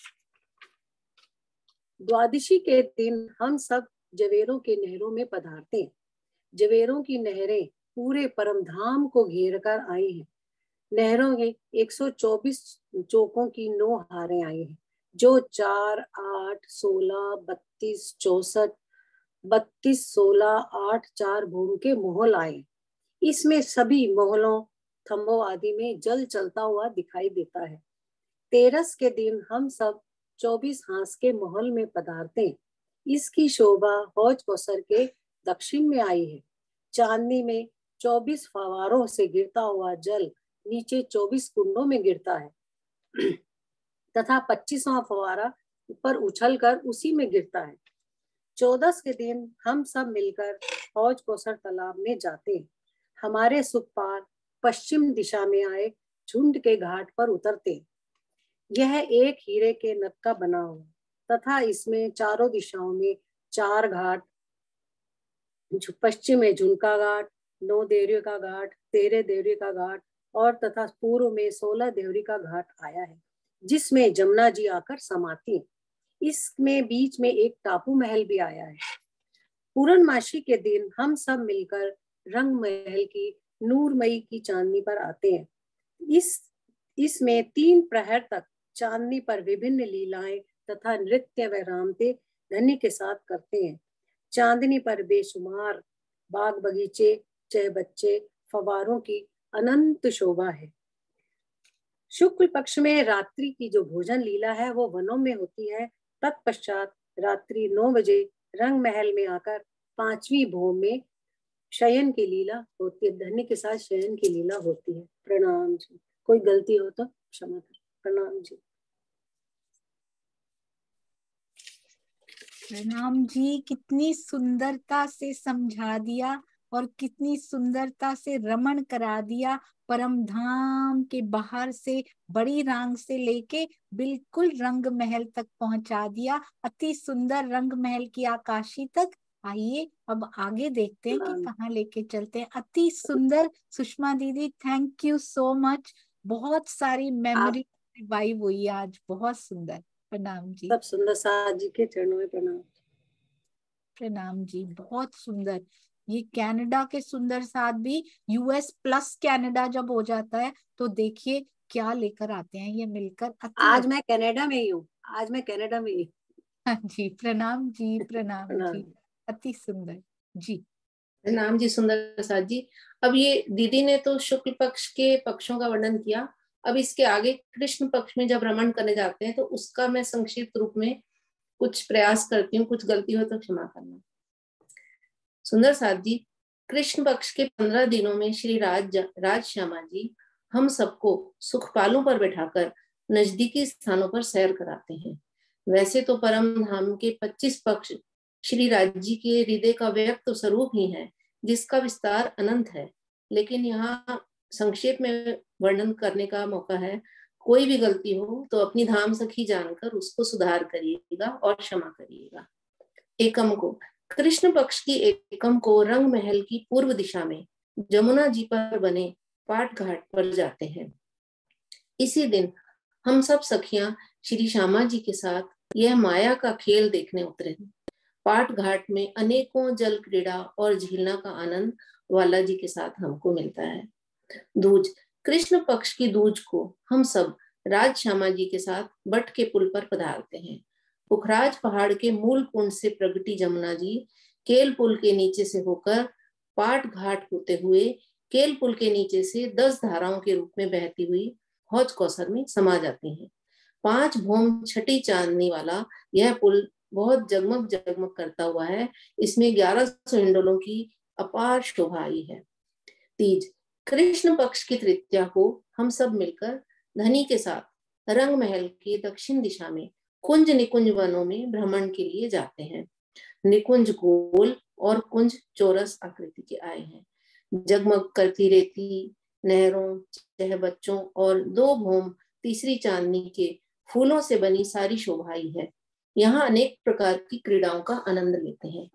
द्वादशी के दिन हम सब जवेरों के नहरों में पधारते हैं। जवेरों की नहरें पूरे परम धाम को घेर कर आई हैं। नहरों में 124 चौकों की 9 हारें आई हैं, जो 4, 8, 16, 32, 64, 32, 16, 8, 4 भूम के मोहल आए। इसमें सभी मोहलों, थंबों आदि में जल चलता हुआ दिखाई देता है। तेरस के दिन हम सब 24 हांस के महल में पधारते हैं। इसकी शोभा हौज कौसर के दक्षिण में आई है। चांदनी में 24 फवारों से गिरता हुआ जल नीचे 24 कुंडों में गिरता है तथा 25वां फवारा ऊपर उछलकर उसी में गिरता है। 14 के दिन हम सब मिलकर हौज कौसर तालाब में जाते हैं। हमारे सुखपाल पश्चिम दिशा में आए झुंड के घाट पर उतरते। यह एक हीरे के नग का बना हुआ तथा इसमें चारों दिशाओं में 4 घाट, पश्चिम में झुनका घाट, 9 देवरियों का घाट, 13 देवरी का घाट और तथा पूर्व में 16 देवरी का घाट आया है, जिसमें जमुना जी आकर समाती है। इसमें बीच में एक टापू महल भी आया है। पूर्णमासी के दिन हम सब मिलकर रंग महल की नूरमयी की चांदनी पर आते हैं। इसमें 3 प्रहर तक चांदनी पर विभिन्न लीलाएं तथा नृत्य व रामते धनी के साथ करते हैं। चांदनी पर बेशुमार बाग बगीचे, चह बच्चे, फवारों की अनंत शोभा है। शुक्ल पक्ष में रात्रि की जो भोजन लीला है वो वनों में होती है। तत्पश्चात रात्रि 9 बजे रंग महल में आकर 5वीं भोम में शयन की लीला होती है। धन्य के साथ शयन की लीला होती है। प्रणाम जी। कोई गलती हो तो क्षमा करें। प्रणाम जी। प्रणाम जी। कितनी सुंदरता से समझा दिया और कितनी सुंदरता से रमण करा दिया। परम धाम के बाहर से बड़ी रांग से लेके बिल्कुल रंग महल तक पहुंचा दिया। अति सुंदर रंग महल की आकाशी तक। आइए अब आगे देखते हैं कि कहाँ लेके चलते हैं। अति सुंदर सुषमा दीदी, थैंक यू सो मच। बहुत सारी मेमोरी रिवाइव हुई आज। बहुत सुंदर। प्रणाम जी। सब सुंदर साथ जी के चरणों में प्रणाम। प्रणाम जी। बहुत सुंदर। ये कनाडा के सुंदर साथ भी US प्लस कनाडा जब हो जाता है तो देखिए क्या लेकर आते हैं ये मिलकर। आज मैं कनाडा में ही हूँ। आज मैं कनाडा में ही। हाँ जी। प्रणाम जी। प्रणाम जी। अति सुंदर जी। प्रणाम जी सुंदर प्रसाद जी। अब ये दीदी ने तो शुक्ल पक्ष के पक्षों का वर्णन किया। अब इसके आगे कृष्ण पक्ष में जब रमण करने जाते हैं तो उसका मैं संक्षिप्त रूप में कुछ प्रयास करती हूँ। कुछ गलती हो तो क्षमा करना। सुंदर साथ जी, कृष्ण पक्ष के 15 दिनों में श्री राज श्यामा जी हम सबको सुखपालों पर बैठाकर नजदीकी स्थानों पर सैर कराते हैं। वैसे तो परम धाम के 25 पक्ष श्री राज जी के हृदय का व्यक्त स्वरूप ही है, जिसका विस्तार अनंत है, लेकिन यहाँ संक्षेप में वर्णन करने का मौका है। कोई भी गलती हो तो अपनी धाम सखी जानकर उसको सुधार करिएगा और क्षमा करिएगा। एकम को कृष्ण पक्ष की एकम को रंग महल की पूर्व दिशा में जमुना जी पर बने पाट घाट पर जाते हैं। इसी दिन हम सब सखियां श्री श्यामा जी के साथ यह माया का खेल देखने उतरे। पाट घाट में अनेकों जल क्रीड़ा और झीलना का आनंद वाला जी के साथ हमको मिलता है। दूज कृष्ण पक्ष की दूज को हम सब राज श्यामा जी के साथ बट के पुल पर पधारते हैं। पुखराज पहाड़ के मूल कुंड से प्रगटी जमुना जी केल पुल के नीचे से होकर पाट घाट होते हुए केल पुल के नीचे से 10 धाराओं के रूप में बहती हुई हौज कौसर में समा जाती हैं। 5 भौम छठी चांदनी वाला यह पुल बहुत जगमग जगमग करता हुआ है। इसमें 1100 हिंडोलों की अपार शोभा आई है। तीज कृष्ण पक्ष की तृतीया को हम सब मिलकर धनी के साथ रंग महल के दक्षिण दिशा में कुंज निकुंज वनों में भ्रमण के लिए जाते हैं। निकुंज गोल और कुंज चौरस आकृति के आए हैं। जगमग करती रेती, नहरों, चह बच्चों और 2 भौम तीसरी चांदनी के फूलों से बनी सारी शोभाई है। यहाँ अनेक प्रकार की क्रीड़ाओं का आनंद लेते हैं।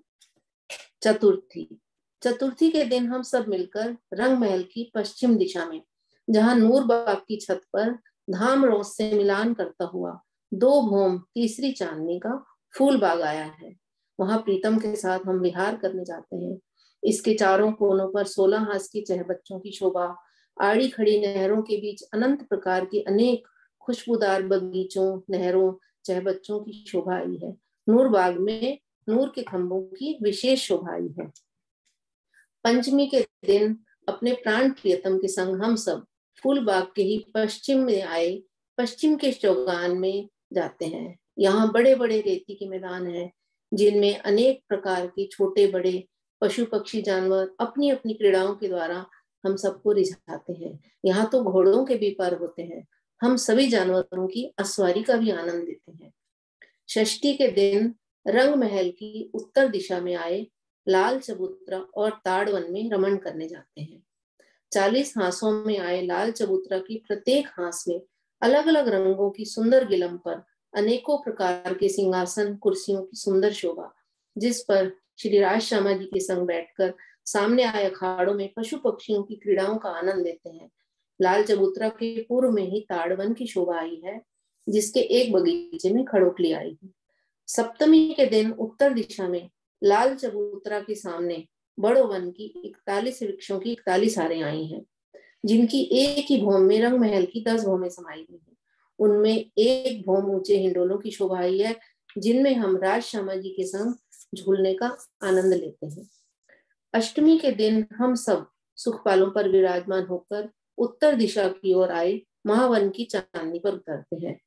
चतुर्थी के दिन हम सब मिलकर रंग महल की पश्चिम दिशा में, जहाँ नूर बाग की छत पर धाम रोज से मिलान करता हुआ 2 भौम तीसरी चांदनी का फूल बाग आया है, वहां प्रीतम के साथ हम विहार करने जाते हैं। इसके चारों कोनों पर 16 हाथ की चह बच्चों की शोभा, आड़ी खड़ी नहरों के बीच अनंत प्रकार की अनेक खुशबूदार बगीचों, नहरों, चह बच्चों की शोभा आई है। नूर बाग में नूर के खंभों की विशेष शोभा आई है। पंचमी के दिन अपने प्राण प्रियतम के संग हम सब फूल बाग के ही पश्चिम में आए पश्चिम के चौगान में जाते हैं। यहाँ बड़े बड़े रेती के मैदान हैं, जिनमें अनेक प्रकार के छोटे बड़े पशु पक्षी जानवर अपनी अपनी क्रीड़ाओं के द्वारा हम सबको रिझाते हैं। यहाँ तो घोड़ों के भी पर्व होते हैं। हम सभी जानवरों की अस्वारी का भी आनंद लेते हैं। षष्ठी के दिन रंग महल की उत्तर दिशा में आए लाल चबूतरा और ताड़वन में रमण करने जाते हैं। 40 हांसों में आए लाल चबूतरा की प्रत्येक हांस में अलग अलग रंगों की सुंदर गिलम पर अनेकों प्रकार के सिंहासन, कुर्सियों की सुंदर शोभा, जिस पर श्री राज श्यामा जी के संग बैठकर सामने आए अखाड़ों में पशु पक्षियों की क्रीड़ाओं का आनंद लेते हैं। लाल चबूतरा के पूर्व में ही ताड़वन की शोभा आई है, जिसके एक बगीचे में खड़ोकली आई है। सप्तमी के दिन उत्तर दिशा में लाल चबूतरा के सामने बड़ो वन की 41 वृक्षों की 41 हारें आई हैं, जिनकी एक ही भौम में रंग महल की 10 भौमें समाई हुई हैं। उनमें एक भौम ऊंचे हिंडोलों की शोभा आई है, जिनमें हम राज श्यामा जी के संग झूलने का आनंद लेते हैं। अष्टमी के दिन हम सब सुखपालों पर विराजमान होकर उत्तर दिशा की ओर आए महावन की चांदनी पर उतरते हैं,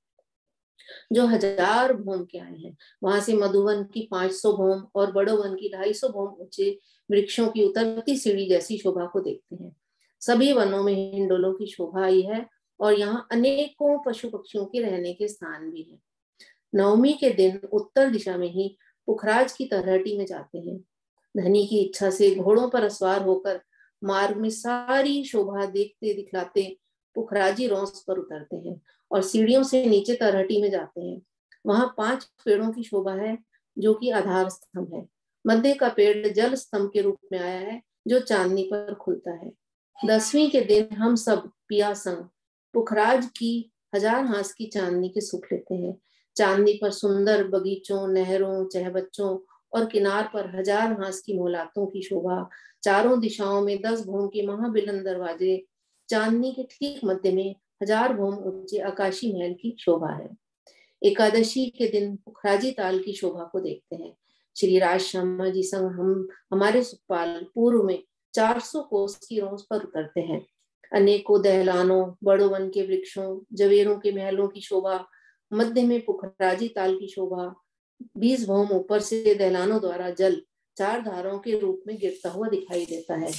जो 1000 भौम के आए हैं। वहां से मधुवन की 500 भौम और बड़ो वन की 250 भौम ऊंचे वृक्षों की उतरती सीढ़ी जैसी शोभा को देखते हैं। सभी वनों में हिंडोलों की शोभा आई है और यहाँ अनेकों पशु पक्षियों के रहने के स्थान भी हैं। नवमी के दिन उत्तर दिशा में ही पुखराज की तरहटी में जाते हैं। धनी की इच्छा से घोड़ों पर सवार होकर मार्ग में सारी शोभा देखते दिखलाते पुखराजी रोंस पर उतरते हैं और सीढ़ियों से नीचे तरहटी में जाते हैं। वहां 5 पेड़ों की शोभा है, जो कि आधार स्तंभ है। मध्य का पेड़ जल स्तंभ के रूप में आया है, जो चांदनी पर खुलता है। 10वीं के दिन हम सब पिया संग पुखराज की 1000 हांस की चांदनी के सुख लेते हैं। चांदनी पर सुंदर बगीचों, नहरों, चहबच्चों और किनार पर 1000 हांस की मोहलातों की शोभा। चारों दिशाओं में 10 भौम के महाबिलन दरवाजे, चांदनी के ठीक मध्य में 1000 भौम ऊंचे आकाशी महल की शोभा है। एकादशी के दिन पुखराजी ताल की शोभा को देखते हैं। श्री राज श्यामा जी संग हम हमारे सुखपाल पूर्व में 400 कोस की रोंस पर उतरते हैं। अनेकों दहलानों, बड़ो वन के वृक्षों, जवेरों के महलों की शोभा, मध्य में पुखराजी ताल की शोभा। 20 भौम ऊपर से दहलानों द्वारा जल 4 धारों के रूप में गिरता हुआ दिखाई देता है।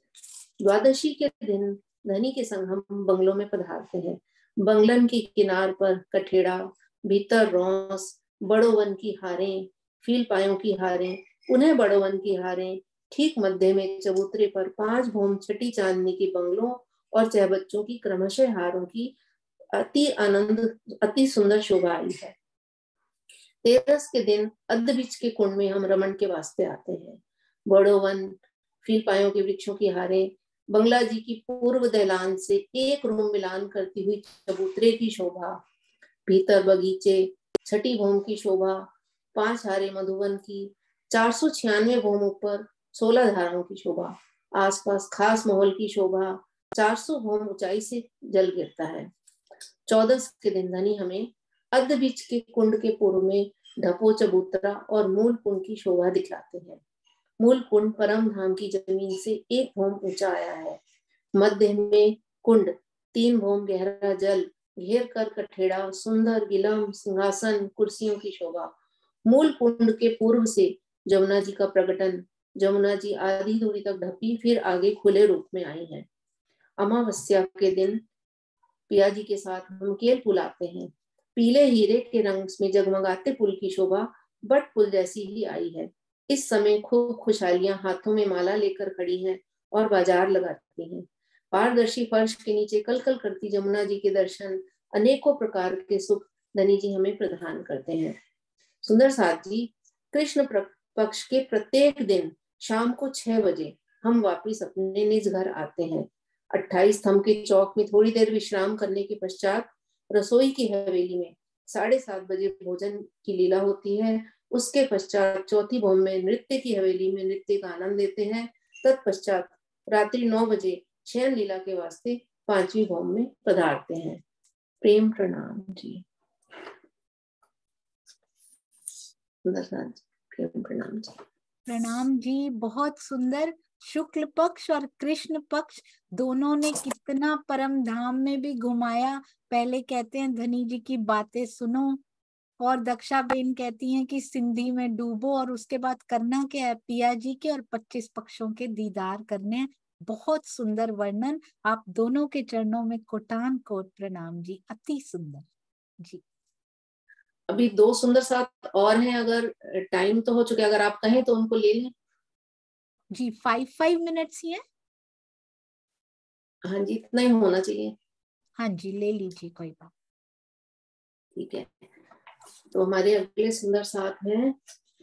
द्वादशी के दिन धनी के संग हम बंगलों में पधारते हैं। बंगलन की किनार पर कठेड़ा, भीतर रोंस, बड़ो वन की हारें, फील पायों की हारें, उन्हें बड़ो वन की हारें, ठीक मध्य में चबूतरे पर 5 भौम छठी चांदनी की बंगलों और चहबच्चों की क्रमशः हारों की अति सुंदर शोभा आई है। 13 के दिन अद्ध बीच के कुंड में हम रमन के वास्ते आते हैं। बड़ो वन, फील पायों के वृक्षों की हारें, बंगला जी की पूर्व दहलान से एक रूम मिलान करती हुई चबूतरे की शोभा, भीतर बगीचे, छठी भौम की शोभा, 5 हारे मधुवन की, 496 भौम ऊपर 16 धाराओं की शोभा, आसपास खास माहौल की शोभा, 400 भौम ऊंचाई से जल गिरता है। 14 के दिन धनी हमें अद्ध बीच के कुंड के पूर्व में ढपो चबूतरा और मूल कुंड की शोभा दिखलाते हैं। मूल कुंड परम धाम की जमीन से 1 भौम ऊंचा आया है। मध्य में कुंड, 3 भौम गहरा जल, घेर कर कठेड़ा, सुंदर गिलम, सिंहासन, कुर्सियों की शोभा। मूल कुंड के पूर्व से जमुना जी का प्रकटन, जमुना जी आधी दूरी तक ढपी फिर आगे खुले रूप में आई है। अमावस्या के दिन पिया जी के साथ हम केल पुल आते हैं। पीले हीरे के रंग में जगमगाते पुल की शोभा बट पुल जैसी ही आई है। इस समय खूब खुशहालियां हाथों में माला लेकर खड़ी हैं और बाजार लगाती हैं। पारदर्शी फर्श के नीचे कलकल करती जमुना जी के दर्शन, अनेकों प्रकार के सुख धनी जी हमें प्रदान करते हैं। सुंदर साथ जी, कृष्ण पक्ष के प्रत्येक दिन शाम को 6 बजे हम वापिस अपने निज घर आते हैं। 28 स्तंभ के चौक में थोड़ी देर विश्राम करने के पश्चात रसोई की हवेली में 7:30 बजे भोजन की लीला होती है। उसके पश्चात चौथी भौम में नृत्य की हवेली में नृत्य का आनंद लेते हैं। तत्पश्चात रात्रि 9 बजे शयन लीला के वास्ते 5वीं भौम में पधारते हैं। प्रेम प्रणाम जी। प्रेम प्रणाम जी। प्रणाम जी। बहुत सुंदर। शुक्ल पक्ष और कृष्ण पक्ष दोनों ने कितना परम धाम में भी घुमाया। पहले कहते हैं धनी जी की बातें सुनो, और दक्षा बेन कहती हैं कि सिंधी में डूबो, और उसके बाद करना क्या है, पिया जी के और 25 पक्षों के दीदार करने हैं। बहुत सुंदर वर्णन। आप दोनों के चरणों में कोटान कोट प्रणाम जी। अति सुंदर जी। अभी 2 सुंदर साथ और हैं, अगर टाइम तो हो चुके, अगर आप कहें तो उनको ले लें जी। 5 मिनट्स ही है। हाँ जी, इतना ही होना चाहिए। हाँ जी, ले लीजिए, कोई बात। ठीक है, तो हमारे अगले सुंदर साथ हैं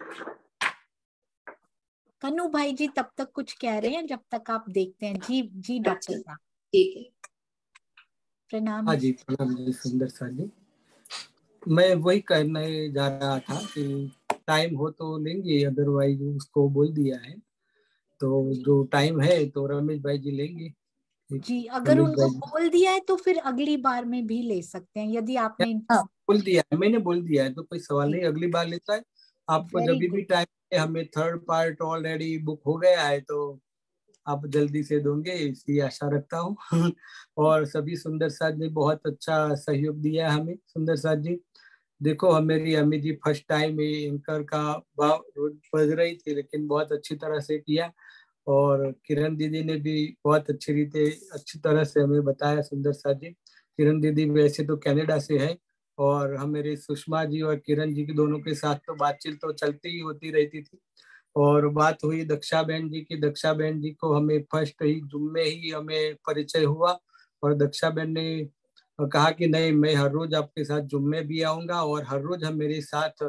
कन्नू भाई जी। तब तक कुछ कह रहे हैं, जब तक आप देखते हैं। जी जी डॉक्टर साहब। ठीक है, प्रणाम। हाँ जी, प्रणाम जी सुंदर साथ जी। मैं वही कहने जा रहा था कि टाइम हो तो लेंगे, अदरवाइज उसको बोल दिया है। तो जो टाइम है तो रमेश भाई जी लेंगे जी। अगर रमेश उनको भाई जी बोल दिया है तो फिर अगली बार में भी ले सकते हैं यदि आपने बोल दिया है, मैंने बोल दिया है तो कोई सवाल नहीं, अगली बार लेता है। आपको जब वेरी भी गुड। टाइम है, हमें थर्ड पार्ट ऑलरेडी बुक हो गया है तो आप जल्दी से दोगे इसकी आशा रखता हूँ। और सभी सुंदर साथ ने बहुत अच्छा सहयोग दिया है हमें। सुंदर साथ जी देखो, हम मेरी अम्मी जी फर्स्ट टाइम एंकर का भाव बज रही थी, लेकिन बहुत अच्छी तरह से किया। और किरण दीदी ने भी बहुत अच्छी तरह से हमें बताया। सुंदर साथ जी, किरण दीदी वैसे तो कनाडा से है, और हम मेरे सुषमा जी और किरण जी के दोनों के साथ तो बातचीत तो चलती ही होती रहती थी। और बात हुई दक्षा बहन जी की। दक्षा बहन जी को हमें फर्स्ट ही जुम्मे ही हमें परिचय हुआ, और दक्षा बहन ने कहा कि नहीं, मैं हर रोज आपके साथ जुम्मे भी आऊंगा, और हर रोज हम मेरे साथ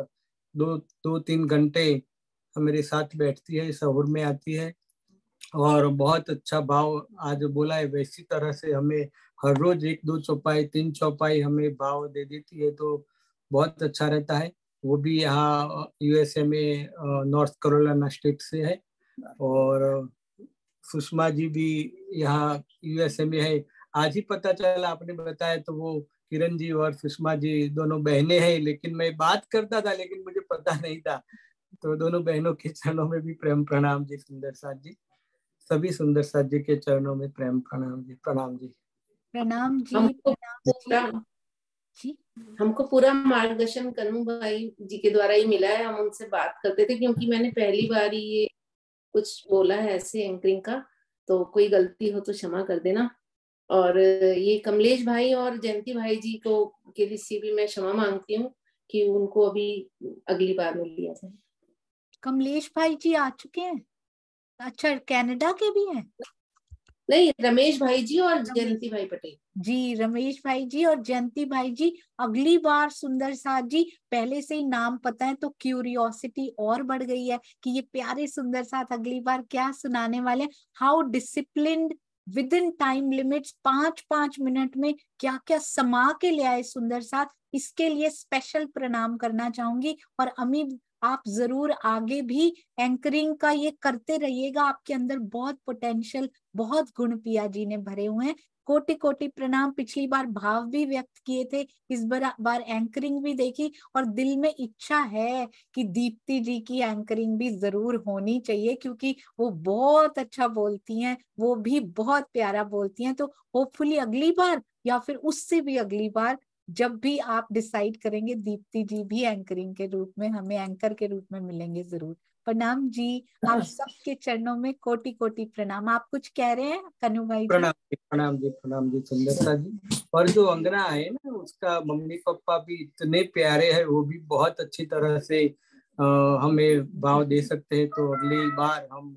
2-3 घंटे मेरे साथ बैठती है, सहूर में आती है। और बहुत अच्छा भाव आज बोला है, वैसी तरह से हमें हर रोज 1-2 चौपाई 3 चौपाई हमें भाव दे देती है, तो बहुत अच्छा रहता है। वो भी यहाँ यूएसए में नॉर्थ कैरोलिना स्टेट से है। और सुषमा जी भी यहाँ यूएसए में है। आज ही पता चला, आपने बताया तो वो किरण जी और सुषमा जी दोनों बहनें हैं, लेकिन मैं बात करता था लेकिन मुझे पता नहीं था। तो दोनों बहनों के चरणों में भी प्रेम प्रणाम जी। सुंदर साथ जी, सभी सुंदर साथ जी के चरणों में प्रेम प्रणाम जी। प्रणाम जी। प्रणाम जी। हमको प्रणाम पूरा जी। हमको पूरा मार्गदर्शन कन्नू भाई जी के द्वारा ही मिला है। हम उनसे बात करते थे, क्योंकि मैंने पहली बार ही ये कुछ बोला है ऐसे एंकरिंग का, तो कोई गलती हो तो क्षमा कर देना। और ये कमलेश भाई और जयंती भाई जी को के लिए भी मैं क्षमा मांगती हूँ कि उनको अभी अगली बार में लिया जाए। कमलेश भाई जी आ चुके हैं? अच्छा, कनाडा के भी हैं? नहीं, रमेश भाई जी और जयंती भाई पटेल जी। रमेश भाई जी और जयंती भाई जी अगली बार सुंदर साथ जी, पहले से ही नाम पता है तो क्यूरियोसिटी और बढ़ गई है कि ये प्यारे सुंदर साथ अगली बार क्या सुनाने वाले हैं। How disciplined, with in time limits, 5-5 minute में क्या क्या समा के ले आए सुंदर साथ। इसके लिए स्पेशल प्रणाम करना चाहूंगी। और अमी, आप जरूर आगे भी एंकरिंग का ये करते रहिएगा। आपके अंदर बहुत पोटेंशियल, बहुत गुण पिया जी ने भरे हुए हैं। कोटि कोटि प्रणाम। पिछली बार भाव भी व्यक्त किए थे, इस बार एंकरिंग भी देखी, और दिल में इच्छा है कि दीप्ति जी की एंकरिंग भी जरूर होनी चाहिए, क्योंकि वो बहुत अच्छा बोलती हैं, वो भी बहुत प्यारा बोलती हैं। तो होपफुली अगली बार या फिर उससे भी अगली बार जब भी आप डिसाइड करेंगे, दीप्ति जी भी एंकरिंग के रूप में हमें एंकर के रूप में मिलेंगे जरूर। प्रणाम जी, आप सबके चरणों में कोटि कोटि प्रणाम। आप कुछ कह रहे हैं कन्नू भाई जी? प्रणाम जी, प्रणाम जी, प्रणाम जी सुंदरता जी। और जो अंगना है ना, उसका मम्मी पापा भी इतने प्यारे हैं, वो भी बहुत अच्छी तरह से हमें भाव दे सकते हैं। तो अगली बार हम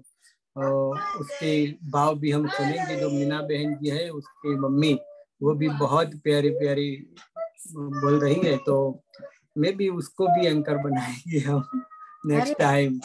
उसके भाव भी हम सुनेंगे। जो मीना बहन जी है, उसकी मम्मी, वो भी बहुत प्यारी प्यारी बोल रही है, तो मैं भी उसको भी एंकर बनाएंगे हम नेक्स्ट टाइम।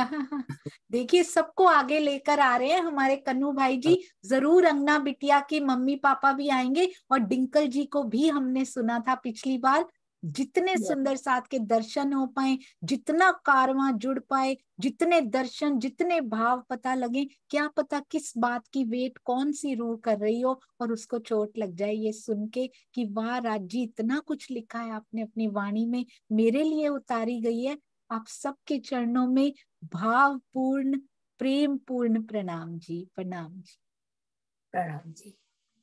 देखिए, सबको आगे लेकर आ रहे हैं हमारे कन्नू भाई जी। जरूर अंगना बिटिया की मम्मी पापा भी आएंगे, और डिंकल जी को भी हमने सुना था पिछली बार। जितने सुंदर साथ के दर्शन हो पाए, जितना कारवां जुड़ पाए, जितने दर्शन, जितने भाव पता लगे, क्या पता किस बात की वेट कौन सी रूह कर रही हो और उसको चोट लग जाए ये सुन के कि वाह राज जी, इतना कुछ लिखा है आपने अपनी वाणी में, मेरे लिए उतारी गई है। आप सबके चरणों में भावपूर्ण, प्रेम पूर्ण प्रणाम जी। प्रणाम जी। प्रणाम जी।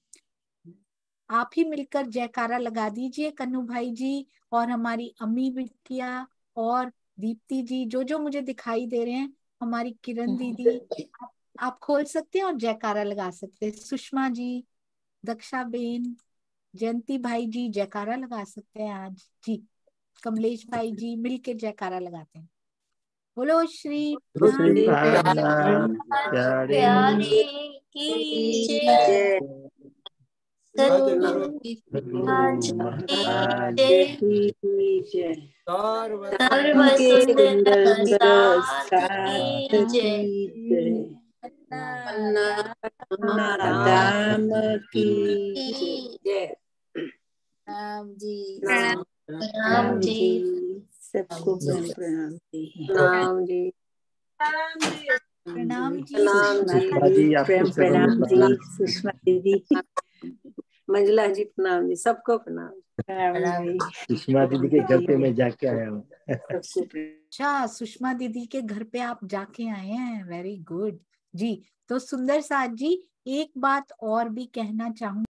आप ही मिलकर जयकारा लगा दीजिए कन्नू भाई जी, और हमारी अम्मी बिटिया और दीप्ति जी, जो जो मुझे दिखाई दे रहे हैं, हमारी किरण दीदी, आप खोल सकते हैं और जयकारा लगा सकते हैं। सुषमा जी, दक्षा बेन, जयंती भाई जी जयकारा लगा सकते हैं आज जी। कमलेश भाई जी मिलके जयकारा लगाते हैं। बोलो श्री प्यारी की जय, सद्गुरु महाराज की जय, सर्व सुंदर साथ की जय, दाम की जय। राम जी। राम जी। सबको प्रणाम जी। प्रणाम जी। प्रणाम जी प्रणाम सुषमा जी। जी। प्रेम प्रणाम जी सुषमा दीदी। मंजुला जी प्रणाम जी। सबको प्रणाम। प्रणाम जी। सुषमा दीदी के घर पे मैं जाके आया हूँ। सबको अच्छा, सुषमा दीदी के घर पे आप जाके आए हैं, वेरी गुड जी। तो सुंदर साथ जी, एक बात और भी कहना चाहूँ